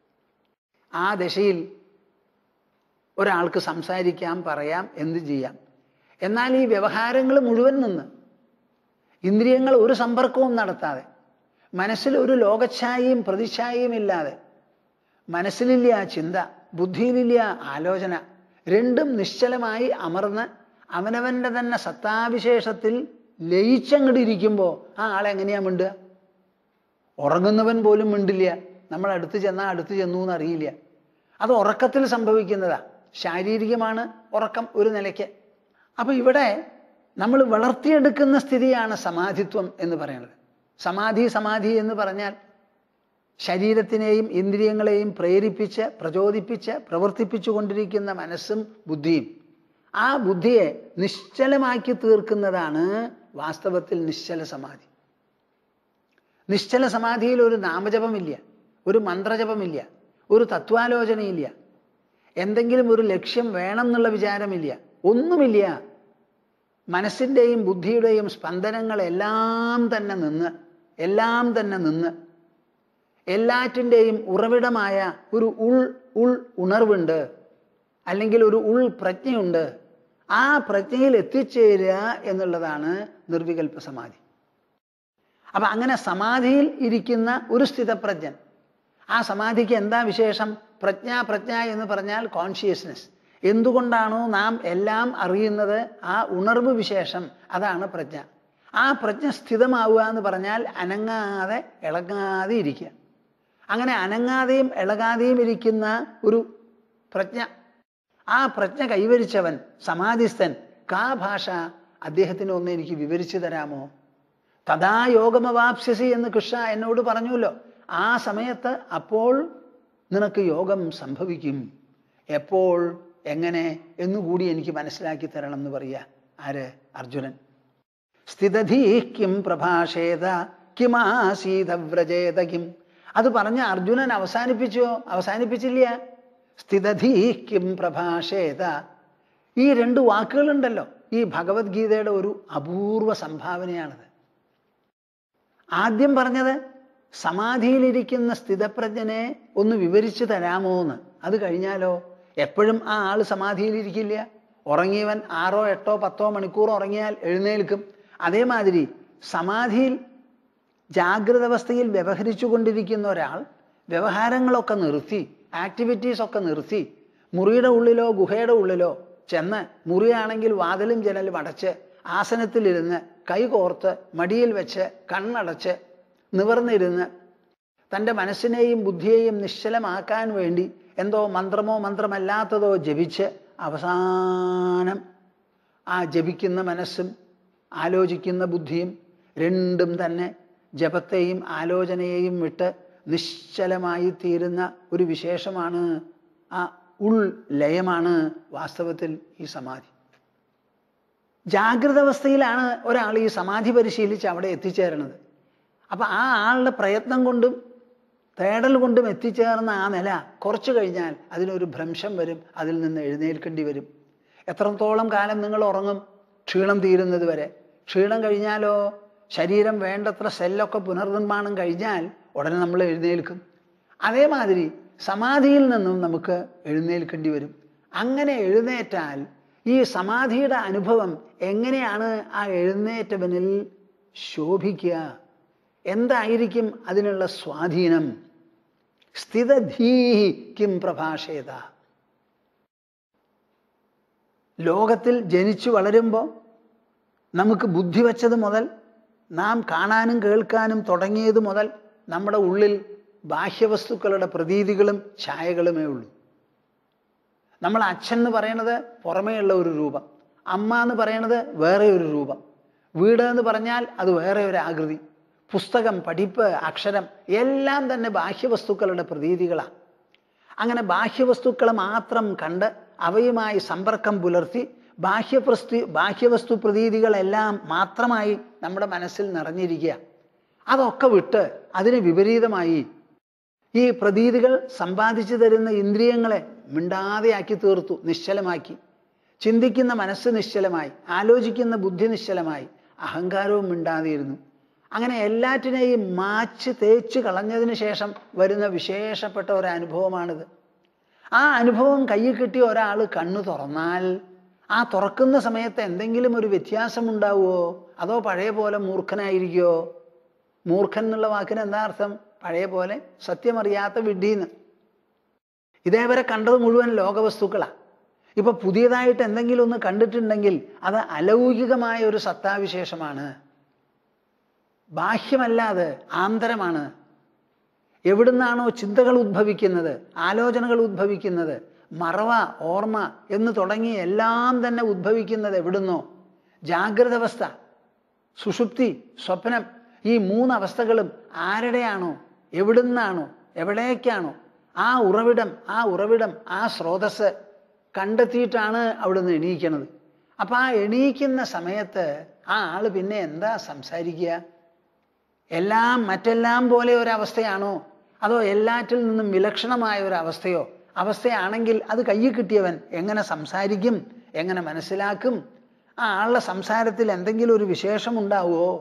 ആ ദശയിൽ ഒരാൾക്ക് സംസാരിക്കാം, പറയാം, എന്ത് ചെയ്യാം. എന്നാൽ ഈ വ്യവഹാരങ്ങൾ മുഴുവൻ നിന്ന് ഇന്ദ്രിയങ്ങൾ ഒരു സമ്പർക്കവും നടത്താതെ, മനസ്സിൽ ഒരു ലോകച്ഛായയും പ്രതിച്ഛായയും ഇല്ലാതെ, മനസ്സിലില്ല ചിന്ത, ബുദ്ധിയിലില്ല ആലോചന, രണ്ടും നിശ്ചലമായി അമർന്ന് അവനവൻ്റെ തന്നെ സത്താവിശേഷത്തിൽ ലയിച്ചങ്ങടിരിക്കുമ്പോൾ ആ ആളെങ്ങനെയാ മിണ്ടുക? ഉറങ്ങുന്നവൻ പോലും മിണ്ടില്ല. നമ്മൾ അടുത്ത് ചെന്നാൽ അടുത്ത് ചെന്നു എന്നറിയില്ല. അത് ഉറക്കത്തിൽ സംഭവിക്കുന്നതാ. ശാരീരികമാണ് ഉറക്കം ഒരു നിലയ്ക്ക്. അപ്പം ഇവിടെ നമ്മൾ വളർത്തിയെടുക്കുന്ന സ്ഥിതിയാണ് സമാധിത്വം എന്ന് പറയുന്നത്. സമാധി എന്ന് പറഞ്ഞാൽ ശരീരത്തിനെയും ഇന്ദ്രിയങ്ങളെയും പ്രേരിപ്പിച്ച് പ്രചോദിപ്പിച്ച് പ്രവർത്തിപ്പിച്ചു കൊണ്ടിരിക്കുന്ന മനസ്സും ബുദ്ധിയും. ആ ബുദ്ധിയെ നിശ്ചലമാക്കി തീർക്കുന്നതാണ് വാസ്തവത്തിൽ നിശ്ചല സമാധി. നിശ്ചല സമാധിയിൽ ഒരു നാമജപമില്ല, ഒരു മന്ത്രജപമില്ല, ഒരു തത്വാലോചനയില്ല, എന്തെങ്കിലും ഒരു ലക്ഷ്യം വേണം എന്നുള്ള വിചാരമില്ല, ഒന്നുമില്ല. മനസ്സിൻ്റെയും ബുദ്ധിയുടെയും സ്പന്ദനങ്ങളെല്ലാം തന്നെ നിന്ന് എല്ലാറ്റിൻ്റെയും ഉറവിടമായ ഒരു ഉണർവുണ്ട്, അല്ലെങ്കിൽ ഒരു പ്രജ്ഞയുണ്ട്. ആ പ്രജ്ഞയിൽ എത്തിച്ചേരുക എന്നുള്ളതാണ് നിർവികൽപ്പ സമാധി. അപ്പം അങ്ങനെ സമാധിയിൽ ഇരിക്കുന്ന ഒരു സ്ഥിതപ്രജ്ഞൻ, ആ സമാധിക്ക് എന്താ വിശേഷം? പ്രജ്ഞ എന്ന് പറഞ്ഞാൽ കോൺഷ്യസ്നെസ്. എന്തുകൊണ്ടാണോ നാം എല്ലാം അറിയുന്നത്, ആ ഉണർവ് വിശേഷം, അതാണ് പ്രജ്ഞ. ആ പ്രജ്ഞ സ്ഥിതമാവുക എന്ന് പറഞ്ഞാൽ അനങ്ങാതെ ഇളകാതെ ഇരിക്കുക. അങ്ങനെ അനങ്ങാതെയും ഇളകാതെയും ഇരിക്കുന്ന ഒരു പ്രജ്ഞ, ആ പ്രജ്ഞ കൈവരിച്ചവൻ സമാധിസ്ഥൻ കാ ഭാഷ, അദ്ദേഹത്തിന് ഒന്ന് എനിക്ക് വിവരിച്ചു തരാമോ? തഥാ യോഗമവാപ്സ്യസി എന്ന് കൃഷ്ണ എന്നോട് പറഞ്ഞുല്ലോ. ആ സമയത്ത് അപ്പോൾ നിനക്ക് യോഗം സംഭവിക്കും. എപ്പോൾ, എങ്ങനെ എന്നുകൂടി എനിക്ക് മനസ്സിലാക്കി തരണം എന്ന് പറയുക ആര്? അർജുനൻ. സ്ഥിതധീ കിം പ്രഭാഷേത കിമാസീത വ്രജേത കിം. അത് പറഞ്ഞ അർജുനൻ അവസാനിപ്പിച്ചോ? അവസാനിപ്പിച്ചില്ല. സ്ഥിതധീ കിം പ്രഭാഷേത. ഈ രണ്ട് വാക്കുകളുണ്ടല്ലോ, ഈ ഭഗവത്ഗീതയുടെ ഒരു അപൂർവ സംഭാവനയാണത്. ആദ്യം പറഞ്ഞത് സമാധിയിലിരിക്കുന്ന സ്ഥിതപ്രജ്ഞനെ ഒന്ന് വിവരിച്ചു തരാമോ എന്ന്. അത് കഴിഞ്ഞാലോ എപ്പോഴും ആ ആൾ സമാധിയിലിരിക്കില്ല. ഉറങ്ങിയവൻ 6, 8, 10 മണിക്കൂർ ഉറങ്ങിയാൽ എഴുന്നേൽക്കും. അതേമാതിരി സമാധിയിൽ ജാഗ്രത അവസ്ഥയിൽ വ്യവഹരിച്ചു കൊണ്ടിരിക്കുന്ന ഒരാൾ വ്യവഹാരങ്ങളൊക്കെ നിർത്തി, ആക്ടിവിറ്റീസൊക്കെ നിർത്തി, മുറിയുടെ ഉള്ളിലോ ഗുഹയുടെ ഉള്ളിലോ ചെന്ന്, മുറിയാണെങ്കിൽ വാതിലും ജനലും അടച്ച് ആസനത്തിലിരുന്ന് കൈ കോർത്ത് മടിയിൽ വെച്ച് കണ്ണടച്ച് നിവർന്നിരുന്ന് തൻ്റെ മനസ്സിനെയും ബുദ്ധിയെയും നിശ്ചലമാക്കാൻ വേണ്ടി എന്തോ മന്ത്രമോ മന്ത്രമല്ലാത്തതോ ജപിച്ച് അവസാനം ആ ജപിക്കുന്ന മനസ്സും ആലോചിക്കുന്ന ബുദ്ധിയും രണ്ടും തന്നെ ജപത്തെയും ആലോചനയെയും വിട്ട് നിശ്ചലമായി തീരുന്ന ഒരു വിശേഷമാണ്, ആ ഉൾലയമാണ് വാസ്തവത്തിൽ ഈ സമാധി. ജാഗ്രത അവസ്ഥയിലാണ് ഒരാൾ ഈ സമാധി പരിശീലിച്ച് അവിടെ എത്തിച്ചേരണത്. അപ്പം ആ ആളുടെ പ്രയത്നം കൊണ്ടും തേടൽ കൊണ്ടും എത്തിച്ചേർന്ന ആ നില കുറച്ചു കഴിഞ്ഞാൽ അതിനൊരു ഭ്രംശം വരും, അതിൽ നിന്ന് എഴുന്നേൽക്കേണ്ടി വരും. എത്രത്തോളം കാലം നിങ്ങൾ ഉറങ്ങും? ക്ഷീണം തീരുന്നത് വരെ. ക്ഷീണം കഴിഞ്ഞാലോ, ശരീരം വേണ്ടത്ര സെല്ലൊക്കെ പുനർനിർമ്മാണം കഴിഞ്ഞാൽ ഉടനെ നമ്മൾ എഴുന്നേൽക്കും. അതേമാതിരി സമാധിയിൽ നിന്നും നമുക്ക് എഴുന്നേൽക്കേണ്ടി വരും. അങ്ങനെ എഴുന്നേറ്റാൽ ഈ സമാധിയുടെ അനുഭവം എങ്ങനെയാണ് ആ എഴുന്നേറ്റവനിൽ ശോഭിക്കുക? എന്തായിരിക്കും അതിനുള്ള സ്വാധീനം? സ്ഥിതധീഹി കിം പ്രഭാഷേത. ലോകത്തിൽ ജനിച്ചു വളരുമ്പോൾ നമുക്ക് ബുദ്ധി വച്ചത് മുതൽ, നാം കാണാനും കേൾക്കാനും തുടങ്ങിയത് മുതൽ നമ്മുടെ ഉള്ളിൽ ബാഹ്യവസ്തുക്കളുടെ പ്രതീതികളും ഛായകളുമേ ഉള്ളൂ. നമ്മൾ അച്ഛൻ എന്ന് പറയണത് പുറമേയുള്ള ഒരു രൂപം, അമ്മ എന്ന് പറയണത് വേറെ ഒരു രൂപം, വീട് എന്ന് പറഞ്ഞാൽ അത് വേറെ ഒരു ആകൃതി, പുസ്തകം, പഠിപ്പ്, അക്ഷരം എല്ലാം തന്നെ ബാഹ്യവസ്തുക്കളുടെ പ്രതീതികളാണ്. അങ്ങനെ ബാഹ്യവസ്തുക്കളെ മാത്രം കണ്ട് അവയുമായി സമ്പർക്കം പുലർത്തി ബാഹ്യവസ്തു പ്രതീതികളെല്ലാം മാത്രമായി നമ്മുടെ മനസ്സിൽ നിറഞ്ഞിരിക്കുക. അതൊക്കെ വിട്ട് അതിന് വിപരീതമായി ഈ പ്രതീതികൾ സമ്പാദിച്ചു തരുന്ന ഇന്ദ്രിയങ്ങളെ മിണ്ടാതെയാക്കി തീർത്തു, നിശ്ചലമാക്കി. ചിന്തിക്കുന്ന മനസ്സ് നിശ്ചലമായി, ആലോചിക്കുന്ന ബുദ്ധി നിശ്ചലമായി, അഹങ്കാരവും മിണ്ടാതെയിരുന്നു. അങ്ങനെ എല്ലാറ്റിനെയും മാച്ച് തേച്ച് കളഞ്ഞതിന് ശേഷം വരുന്ന വിശേഷപ്പെട്ട ഒരു അനുഭവമാണിത്. ആ അനുഭവം കയ്യിൽ കിട്ടിയ ഒരാൾ കണ്ണു തുറന്നാൽ ആ തുറക്കുന്ന സമയത്ത് എന്തെങ്കിലും ഒരു വ്യത്യാസം ഉണ്ടാവുമോ? അതോ പഴയ പോലെ മൂർഖനായിരിക്കുമോ? മൂർഖൻ എന്നുള്ള വാക്കിന് എന്താ അർത്ഥം? പഴയ പോലെ സത്യമറിയാത്ത വിഡ്ഢീന്ന്. ഇതേവരെ കണ്ടത് മുഴുവൻ ലോകവസ്തുക്കളാണ്. ഇപ്പൊ പുതിയതായിട്ട് എന്തെങ്കിലും ഒന്ന് കണ്ടിട്ടുണ്ടെങ്കിൽ അത് അലൗകികമായ ഒരു സത്താവിശേഷമാണ്, ബാഹ്യമല്ലാതെ ആന്തരമാണ്. എവിടുന്നാണോ ചിന്തകൾ ഉദ്ഭവിക്കുന്നത്, ആലോചനകൾ ഉദ്ഭവിക്കുന്നത്, മറവ, ഓർമ്മ എന്ന് തുടങ്ങി എല്ലാം തന്നെ ഉദ്ഭവിക്കുന്നത് എവിടുന്നോ? ജാഗ്രത അവസ്ഥ, സുഷുപ്തി, സ്വപ്നം, ഈ മൂന്നവസ്ഥകളും ആരുടെയാണോ, എവിടുന്നാണോ, എവിടേക്കാണോ ആ ഉറവിടം ആ സ്രോതസ് കണ്ടെത്തിയിട്ടാണ് അവിടുന്ന് എണീക്കണത്. അപ്പം ആ എണീക്കുന്ന സമയത്ത് ആ ആള് പിന്നെ എന്താ സംസാരിക്കുക? മറ്റെല്ലാം പോലെ ഒരവസ്ഥയാണോ? അതോ എല്ലാറ്റിൽ നിന്നും വിലക്ഷണമായ ഒരു അവസ്ഥയാണെങ്കിൽ അത് കയ്യിൽ കിട്ടിയവൻ എങ്ങനെ സംസാരിക്കും, എങ്ങനെ മനസ്സിലാക്കും? ആ ആളുടെ സംസാരത്തിൽ എന്തെങ്കിലും ഒരു വിശേഷം ഉണ്ടാവുമോ?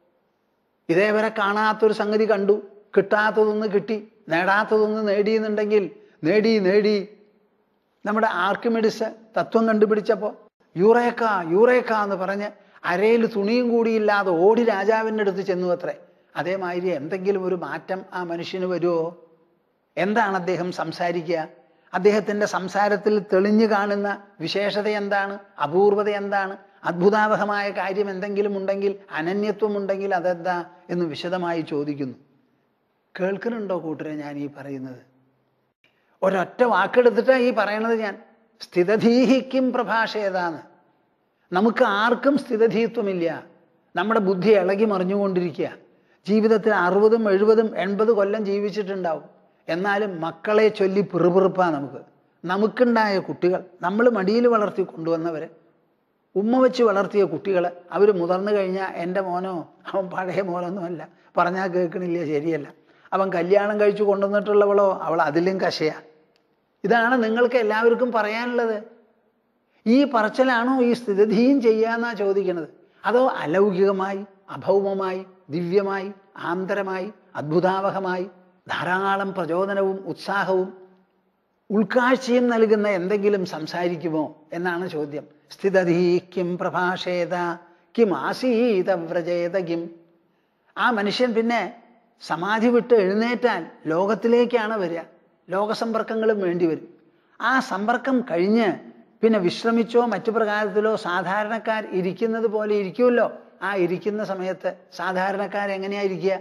ഇതേവരെ കാണാത്തൊരു സംഗതി കണ്ടു, കിട്ടാത്തതൊന്ന് കിട്ടി, നേടാത്തതൊന്ന് നേടിയെന്നുണ്ടെങ്കിൽ നേടി. നമ്മുടെ ആർക്കിമിഡിസ് തത്വം കണ്ടുപിടിച്ചപ്പോൾ യൂറേക്ക എന്ന് പറഞ്ഞ് അരയിൽ തുണിയും കൂടിയില്ലാതെ ഓടി രാജാവിൻ്റെ അടുത്ത് ചെന്നു അത്രേ. അതേമാതിരി എന്തെങ്കിലും ഒരു മാറ്റം ആ മനുഷ്യന് വരുമോ? എന്താണ് അദ്ദേഹം സംസാരിക്കുക? അദ്ദേഹത്തിൻ്റെ സംസാരത്തിൽ തെളിഞ്ഞു കാണുന്ന വിശേഷത എന്താണ്? അപൂർവത എന്താണ്? അത്ഭുതാവഹമായ കാര്യം എന്തെങ്കിലും ഉണ്ടെങ്കിൽ, അനന്യത്വമുണ്ടെങ്കിൽ അതെന്താ എന്ന് വിശദമായി ചോദിക്കുന്നു. കേൾക്കുന്നുണ്ടോ കൂട്ടരെ ഞാൻ ഈ പറയുന്നത്? ഒരൊറ്റ വാക്കെടുത്തിട്ടാണ് ഈ പറയണത് ഞാൻ. സ്ഥിതധീഹിക്കും പ്രഭാഷേതാന്ന്. നമുക്ക് ആർക്കും സ്ഥിതധീത്വമില്ല. നമ്മുടെ ബുദ്ധി ഇളകി മറിഞ്ഞുകൊണ്ടിരിക്കുക. ജീവിതത്തിൽ 60, 70, 80 കൊല്ലം ജീവിച്ചിട്ടുണ്ടാവും. എന്നാലും മക്കളെ ചൊല്ലി പിറുപിറുപ്പാണ് നമുക്കുണ്ടായ കുട്ടികൾ, നമ്മൾ മടിയിൽ വളർത്തി കൊണ്ടുവന്നവർ, ഉമ്മ വെച്ച് വളർത്തിയ കുട്ടികൾ, അവർ മുതിർന്നു കഴിഞ്ഞാൽ എൻ്റെ മോനോ അവൻ പഴയ മോനൊന്നുമല്ല, പറഞ്ഞാൽ കേൾക്കണില്ല, ശരിയല്ല. അവൻ കല്യാണം കഴിച്ചു കൊണ്ടുവന്നിട്ടുള്ളവളോ അവൾ അതിലും കശയാണ്. ഇതാണ് നിങ്ങൾക്ക് എല്ലാവർക്കും പറയാനുള്ളത്. ഈ പറച്ചിലാണോ ഈ സ്ഥിതിയും ചെയ്യാന്നാ ചോദിക്കണത്? അതോ അലൗകികമായി, അഭൗമമായി, ദിവ്യമായി, ആന്തരമായി, അത്ഭുതാവഹമായി ധാരാളം പ്രചോദനവും ഉത്സാഹവും ഉൾക്കാഴ്ചയും നൽകുന്ന എന്തെങ്കിലും സംസാരിക്കുമോ എന്നാണ് ചോദ്യം. സ്ഥിതധീ കിം പ്രഭാഷേത കിം ആസീത വ്രജേത കിം. ആ മനുഷ്യൻ പിന്നെ സമാധി വിട്ട് എഴുന്നേറ്റാൽ ലോകത്തിലേക്കാണ് വരിക. ലോകസമ്പർക്കങ്ങളും വേണ്ടി വരും. ആ സമ്പർക്കം കഴിഞ്ഞ് പിന്നെ വിശ്രമിച്ചോ മറ്റു പ്രകാരത്തിലോ സാധാരണക്കാർ ഇരിക്കുന്നത് പോലെ ഇരിക്കുമല്ലോ. ആ ഇരിക്കുന്ന സമയത്ത് സാധാരണക്കാരെങ്ങനെയായിരിക്കുക?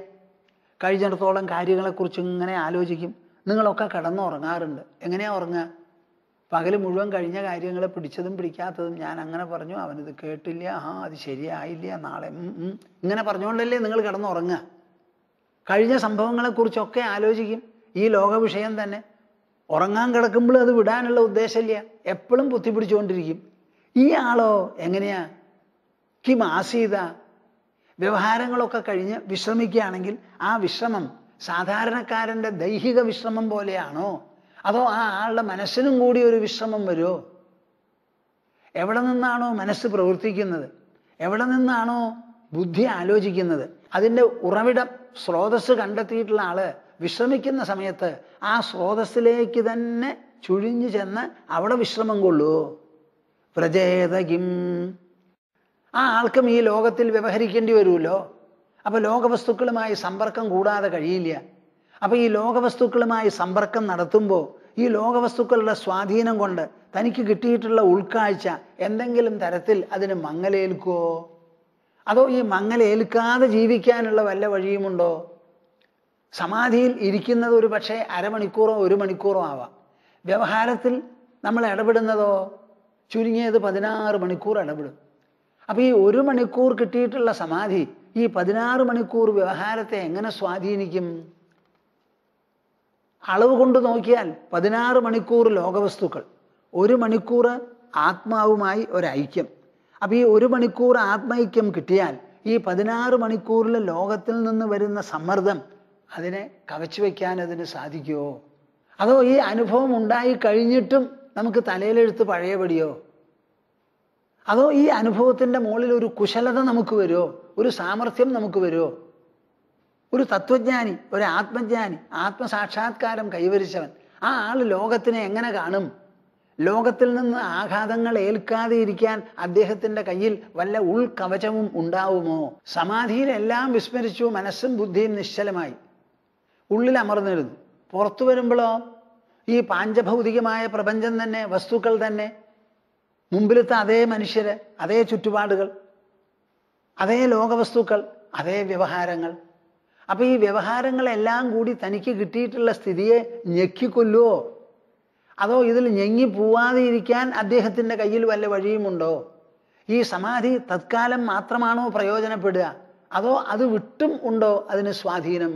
കഴിഞ്ഞിടത്തോളം കാര്യങ്ങളെക്കുറിച്ച് ഇങ്ങനെ ആലോചിക്കും. നിങ്ങളൊക്കെ കിടന്നുറങ്ങാറുണ്ട്. എങ്ങനെയാ ഉറങ്ങുക? പകൽ മുഴുവൻ കഴിഞ്ഞ കാര്യങ്ങളെ പിടിച്ചതും പിടിക്കാത്തതും ഞാൻ അങ്ങനെ പറഞ്ഞു, അവനിത് കേട്ടില്ല, അത് ശരിയായില്ല, നാളെ ഇങ്ങനെ പറഞ്ഞുകൊണ്ടല്ലേ നിങ്ങൾ കിടന്നുറങ്ങുക. കഴിഞ്ഞ സംഭവങ്ങളെക്കുറിച്ചൊക്കെ ആലോചിക്കും. ഈ ലോക വിഷയം തന്നെ ഉറങ്ങാൻ കിടക്കുമ്പോൾ അത് വിടാനുള്ള ഉദ്ദേശമില്ല, എപ്പോഴും പൊത്തി പിടിച്ചുകൊണ്ടിരിക്കും. ഈ ആളോ എങ്ങനെയാ? കിം ആസീത, വ്യവഹാരങ്ങളൊക്കെ കഴിഞ്ഞ് വിശ്രമിക്കുകയാണെങ്കിൽ ആ വിശ്രമം സാധാരണക്കാരൻ്റെ ദൈഹിക വിശ്രമം പോലെയാണോ? അതോ ആ ആളുടെ മനസ്സിനും കൂടി ഒരു വിശ്രമം വരുമോ? എവിടെ നിന്നാണോ മനസ്സ് പ്രവർത്തിക്കുന്നത്, എവിടെ നിന്നാണോ ബുദ്ധി ആലോചിക്കുന്നത്, അതിൻ്റെ ഉറവിടം സ്രോതസ് കണ്ടെത്തിയിട്ടുള്ള ആള് വിശ്രമിക്കുന്ന സമയത്ത് ആ സ്രോതസ്സിലേക്ക് തന്നെ ചുഴിഞ്ഞു ചെന്ന് അവിടെ വിശ്രമം കൊള്ളൂ. വ്രജേതകിം, ആ ആൾക്കും ഈ ലോകത്തിൽ വ്യവഹരിക്കേണ്ടി വരുമല്ലോ. അപ്പൊ ലോകവസ്തുക്കളുമായി സമ്പർക്കം കൂടാതെ കഴിയില്ല. അപ്പൊ ഈ ലോകവസ്തുക്കളുമായി സമ്പർക്കം നടത്തുമ്പോൾ ഈ ലോകവസ്തുക്കളുടെ സ്വാധീനം കൊണ്ട് തനിക്ക് കിട്ടിയിട്ടുള്ള ഉൾക്കാഴ്ച എന്തെങ്കിലും തരത്തിൽ അതിന് മങ്ങലേൽക്കുമോ? അതോ ഈ മങ്ങലേൽക്കാതെ ജീവിക്കാനുള്ള വല്ല വഴിയുമുണ്ടോ? സമാധിയിൽ ഇരിക്കുന്നത് ഒരു പക്ഷേ അരമണിക്കൂറോ 1 മണിക്കൂറോ ആവാം. വ്യവഹാരത്തിൽ നമ്മൾ ഇടപെടുന്നതോ ചുരുങ്ങിയത് 16 മണിക്കൂർ ഇടപെടും. അപ്പോൾ ഈ 1 മണിക്കൂർ കിട്ടിയിട്ടുള്ള സമാധി ഈ 16 മണിക്കൂർ വ്യവഹാരത്തെ എങ്ങനെ സ്വാധീനിക്കും? അളവ് കൊണ്ട് നോക്കിയാൽ 16 മണിക്കൂർ ലോകവസ്തുക്കൾ, 1 മണിക്കൂർ ആത്മാവുമായി ഒരൈക്യം. അപ്പോൾ ഈ 1 മണിക്കൂർ ആത്മൈക്യം കിട്ടിയാൽ ഈ 16 മണിക്കൂറിൽ ലോകത്തിൽ നിന്ന് വരുന്ന സമ്മർദ്ദം അതിനെ കവച്ചു വയ്ക്കാൻ അതിന് സാധിക്കുമോ? അതോ ഈ അനുഭവം ഉണ്ടായി കഴിഞ്ഞിട്ടും നമുക്ക് തലയിലെടുത്ത് പഴയപടിയോ? അതോ ഈ അനുഭവത്തിൻ്റെ മുകളിൽ ഒരു കുശലത നമുക്ക് വരുമോ? ഒരു സാമർഥ്യം നമുക്ക് വരുമോ? ഒരു തത്വജ്ഞാനി, ഒരു ആത്മജ്ഞാനി, ആത്മസാക്ഷാത്കാരം കൈവരിച്ചവൻ, ആ ആൾ ലോകത്തിനെ എങ്ങനെ കാണും? ലോകത്തിൽ നിന്ന് ആഘാതങ്ങൾ ഏൽക്കാതെ ഇരിക്കാൻ അദ്ദേഹത്തിൻ്റെ കയ്യിൽ വല്ല ഉൾക്കവചവും ഉണ്ടാവുമോ? സമാധിയിലെല്ലാം വിസ്മരിച്ചു, മനസ്സും ബുദ്ധിയും നിശ്ചലമായി, ഉള്ളിൽ അമർന്നിരുന്നു. പുറത്തു വരുമ്പോഴോ ഈ പാഞ്ചഭൗതികമായ പ്രപഞ്ചം തന്നെ, വസ്തുക്കൾ തന്നെ, മുമ്പിലത്തെ അതേ മനുഷ്യര്, അതേ ചുറ്റുപാടുകൾ, അതേ ലോകവസ്തുക്കൾ, അതേ വ്യവഹാരങ്ങൾ. അപ്പൊ ഈ വ്യവഹാരങ്ങളെല്ലാം കൂടി തനിക്ക് കിട്ടിയിട്ടുള്ള സ്ഥിതിയെ ഞെക്കിക്കൊല്ലുവോ? അതോ ഇതിൽ ഞെങ്ങി പോവാതെ ഇരിക്കാൻ അദ്ദേഹത്തിൻ്റെ കയ്യിൽ വല്ല വഴിയുമുണ്ടോ? ഈ സമാധി തത്കാലം മാത്രമാണോ പ്രയോജനപ്പെടുക, അതോ അത് വിട്ടും ഉണ്ടോ അതിന് സ്വാധീനം?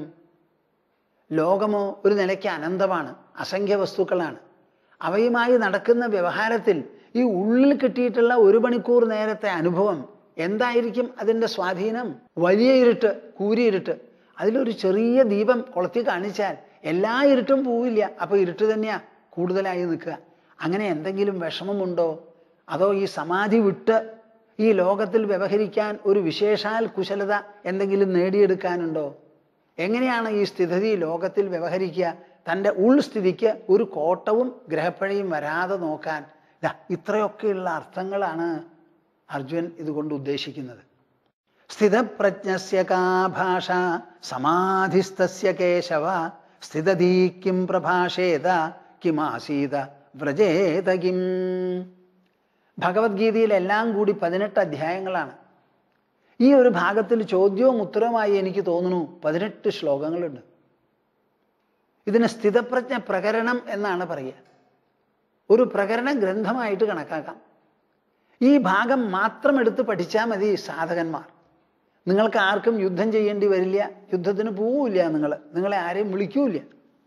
ലോകമോ ഒരു നിലയ്ക്ക് അനന്തമാണ്, അസംഖ്യ വസ്തുക്കളാണ്. അവയുമായി നടക്കുന്ന വ്യവഹാരത്തിൽ ഈ ഉള്ളിൽ കിട്ടിയിട്ടുള്ള 1 മണിക്കൂർ നേരത്തെ അനുഭവം എന്തായിരിക്കും അതിൻ്റെ സ്വാധീനം? വലിയ ഇരുട്ട്, കൂരിയിരുട്ട്, അതിലൊരു ചെറിയ ദീപം കൊളുത്തി കാണിച്ചാൽ എല്ലാ ഇരുട്ടും പോവില്ല, അപ്പോൾ ഇരുട്ട് തന്നെയാ കൂടുതലായി നിൽക്കുക. അങ്ങനെ എന്തെങ്കിലും വിഷമമുണ്ടോ? അതോ ഈ സമാധി വിട്ട് ഈ ലോകത്തിൽ വ്യവഹരിക്കാൻ ഒരു വിശേഷാൽ കുശലത എന്തെങ്കിലും നേടിയെടുക്കാനുണ്ടോ? എങ്ങനെയാണ് ഈ സ്ഥിതി ലോകത്തിൽ വ്യവഹരിക്കുക? തൻ്റെ ഉൾസ്ഥിതിക്ക് ഒരു കോട്ടവും ഗ്രഹപ്പഴയും വരാതെ നോക്കാൻ. ഇത്രയൊക്കെയുള്ള അർത്ഥങ്ങളാണ് അർജുൻ ഇതുകൊണ്ട് ഉദ്ദേശിക്കുന്നത്. സ്ഥിതപ്രജ്ഞസ്യ കാ ഭാഷ സമാധിസ്തസ്യ കേശവ സ്ഥിതധീ കിം പ്രഭാഷേത കിമാസീത വ്രജേത കിം. ഭഗവത്ഗീതയിലെല്ലാം കൂടി 18 അധ്യായങ്ങളാണ്. ഈ ഒരു ഭാഗത്തിൽ ചോദ്യവും ഉത്തരവുമായി എനിക്ക് തോന്നുന്നു 18 ശ്ലോകങ്ങളുണ്ട്. ഇതിന് സ്ഥിതപ്രജ്ഞ പ്രകരണം എന്നാണ് പറയുക. ഒരു പ്രകരണ ഗ്രന്ഥമായിട്ട് കണക്കാക്കാം. ഈ ഭാഗം മാത്രം എടുത്ത് പഠിച്ചാൽ മതി സാധകന്മാർ. നിങ്ങൾക്ക് ആർക്കും യുദ്ധം ചെയ്യേണ്ടി വരില്ല, യുദ്ധത്തിന് പോവില്ല, നിങ്ങളെ ആരെയും വിളിക്കൂല.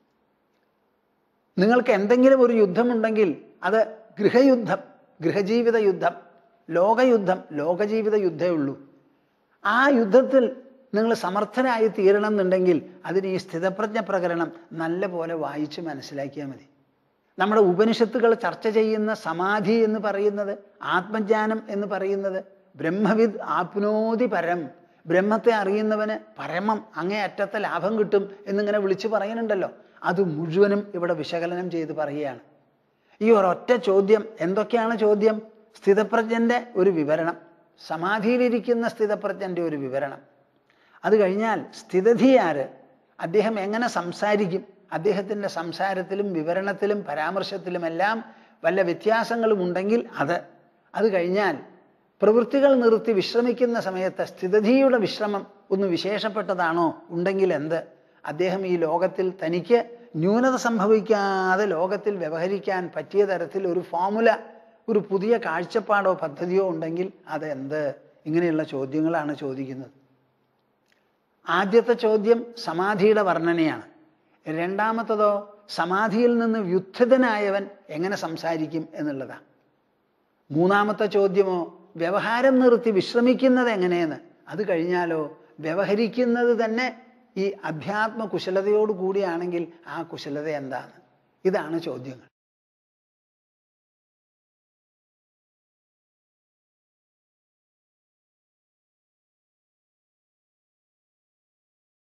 നിങ്ങൾക്ക് എന്തെങ്കിലും ഒരു യുദ്ധമുണ്ടെങ്കിൽ അത് ഗൃഹയുദ്ധം, ഗൃഹജീവിത യുദ്ധം, ലോകയുദ്ധം, ലോകജീവിത യുദ്ധമേ ഉള്ളൂ. ആ യുദ്ധത്തിൽ നിങ്ങൾ സമർത്ഥരായി തീരണം എന്നുണ്ടെങ്കിൽ അതിന് ഈ സ്ഥിതപ്രജ്ഞ പ്രകരണം നല്ല പോലെ വായിച്ച് മനസ്സിലാക്കിയാൽ മതി. നമ്മുടെ ഉപനിഷത്തുകൾ ചർച്ച ചെയ്യുന്ന സമാധി എന്ന് പറയുന്നത്, ആത്മജ്ഞാനം എന്ന് പറയുന്നത്, ബ്രഹ്മവിദ് ആപ്നോതി പരം, ബ്രഹ്മത്തെ അറിയുന്നവന് പരമം അങ്ങേയറ്റത്തെ ലാഭം കിട്ടും എന്നിങ്ങനെ വിളിച്ചു പറയുന്നുണ്ടല്ലോ. അത് മുഴുവനും ഇവിടെ വിശകലനം ചെയ്ത് പറയുകയാണ്. ഈ ഒരൊറ്റ ചോദ്യം, എന്തൊക്കെയാണ് ചോദ്യം? സ്ഥിതപ്രജ്ഞൻ്റെ ഒരു വിവരണം, സമാധിയിലിരിക്കുന്ന സ്ഥിതപ്രജ്ഞൻ്റെ ഒരു വിവരണം. അത് കഴിഞ്ഞാൽ സ്ഥിതധി ആര്, അദ്ദേഹം എങ്ങനെ സംസാരിക്കും, അദ്ദേഹത്തിൻ്റെ സംസാരത്തിലും വിവരണത്തിലും പരാമർശത്തിലുമെല്ലാം വല്ല വ്യത്യാസങ്ങളും ഉണ്ടെങ്കിൽ അത് കഴിഞ്ഞാൽ പ്രവൃത്തികൾ നിർത്തി വിശ്രമിക്കുന്ന സമയത്ത് സ്ഥിതധിയുടെ വിശ്രമം ഒന്ന് വിശേഷപ്പെട്ടതാണോ, ഉണ്ടെങ്കിൽ എന്ത്, അദ്ദേഹം ഈ ലോകത്തിൽ തനിക്ക് ന്യൂനത സംഭവിക്കാതെ ലോകത്തിൽ വ്യവഹരിക്കാൻ പറ്റിയ തരത്തിൽ ഒരു ഫോമുല, ഒരു പുതിയ കാഴ്ചപ്പാടോ പദ്ധതിയോ ഉണ്ടെങ്കിൽ അതെന്ത്? ഇങ്ങനെയുള്ള ചോദ്യങ്ങളാണ് ചോദിക്കുന്നത്. ആദ്യത്തെ ചോദ്യം സമാധിയുടെ വർണ്ണനയാണ്. രണ്ടാമത്തതോ സമാധിയിൽ നിന്ന് വ്യുത്ഥിതനായവൻ എങ്ങനെ സംസാരിക്കും എന്നുള്ളതാണ്. മൂന്നാമത്തെ ചോദ്യമോ വ്യവഹാരം നിർത്തി വിശ്രമിക്കുന്നത് എങ്ങനെയെന്ന്. അത് കഴിഞ്ഞാലോ വ്യവഹരിക്കുന്നത് തന്നെ ഈ അധ്യാത്മ കുശലതയോട് കൂടിയാണെങ്കിൽ ആ കുശലത എന്താണ്? ഇതാണ് ചോദ്യങ്ങൾ.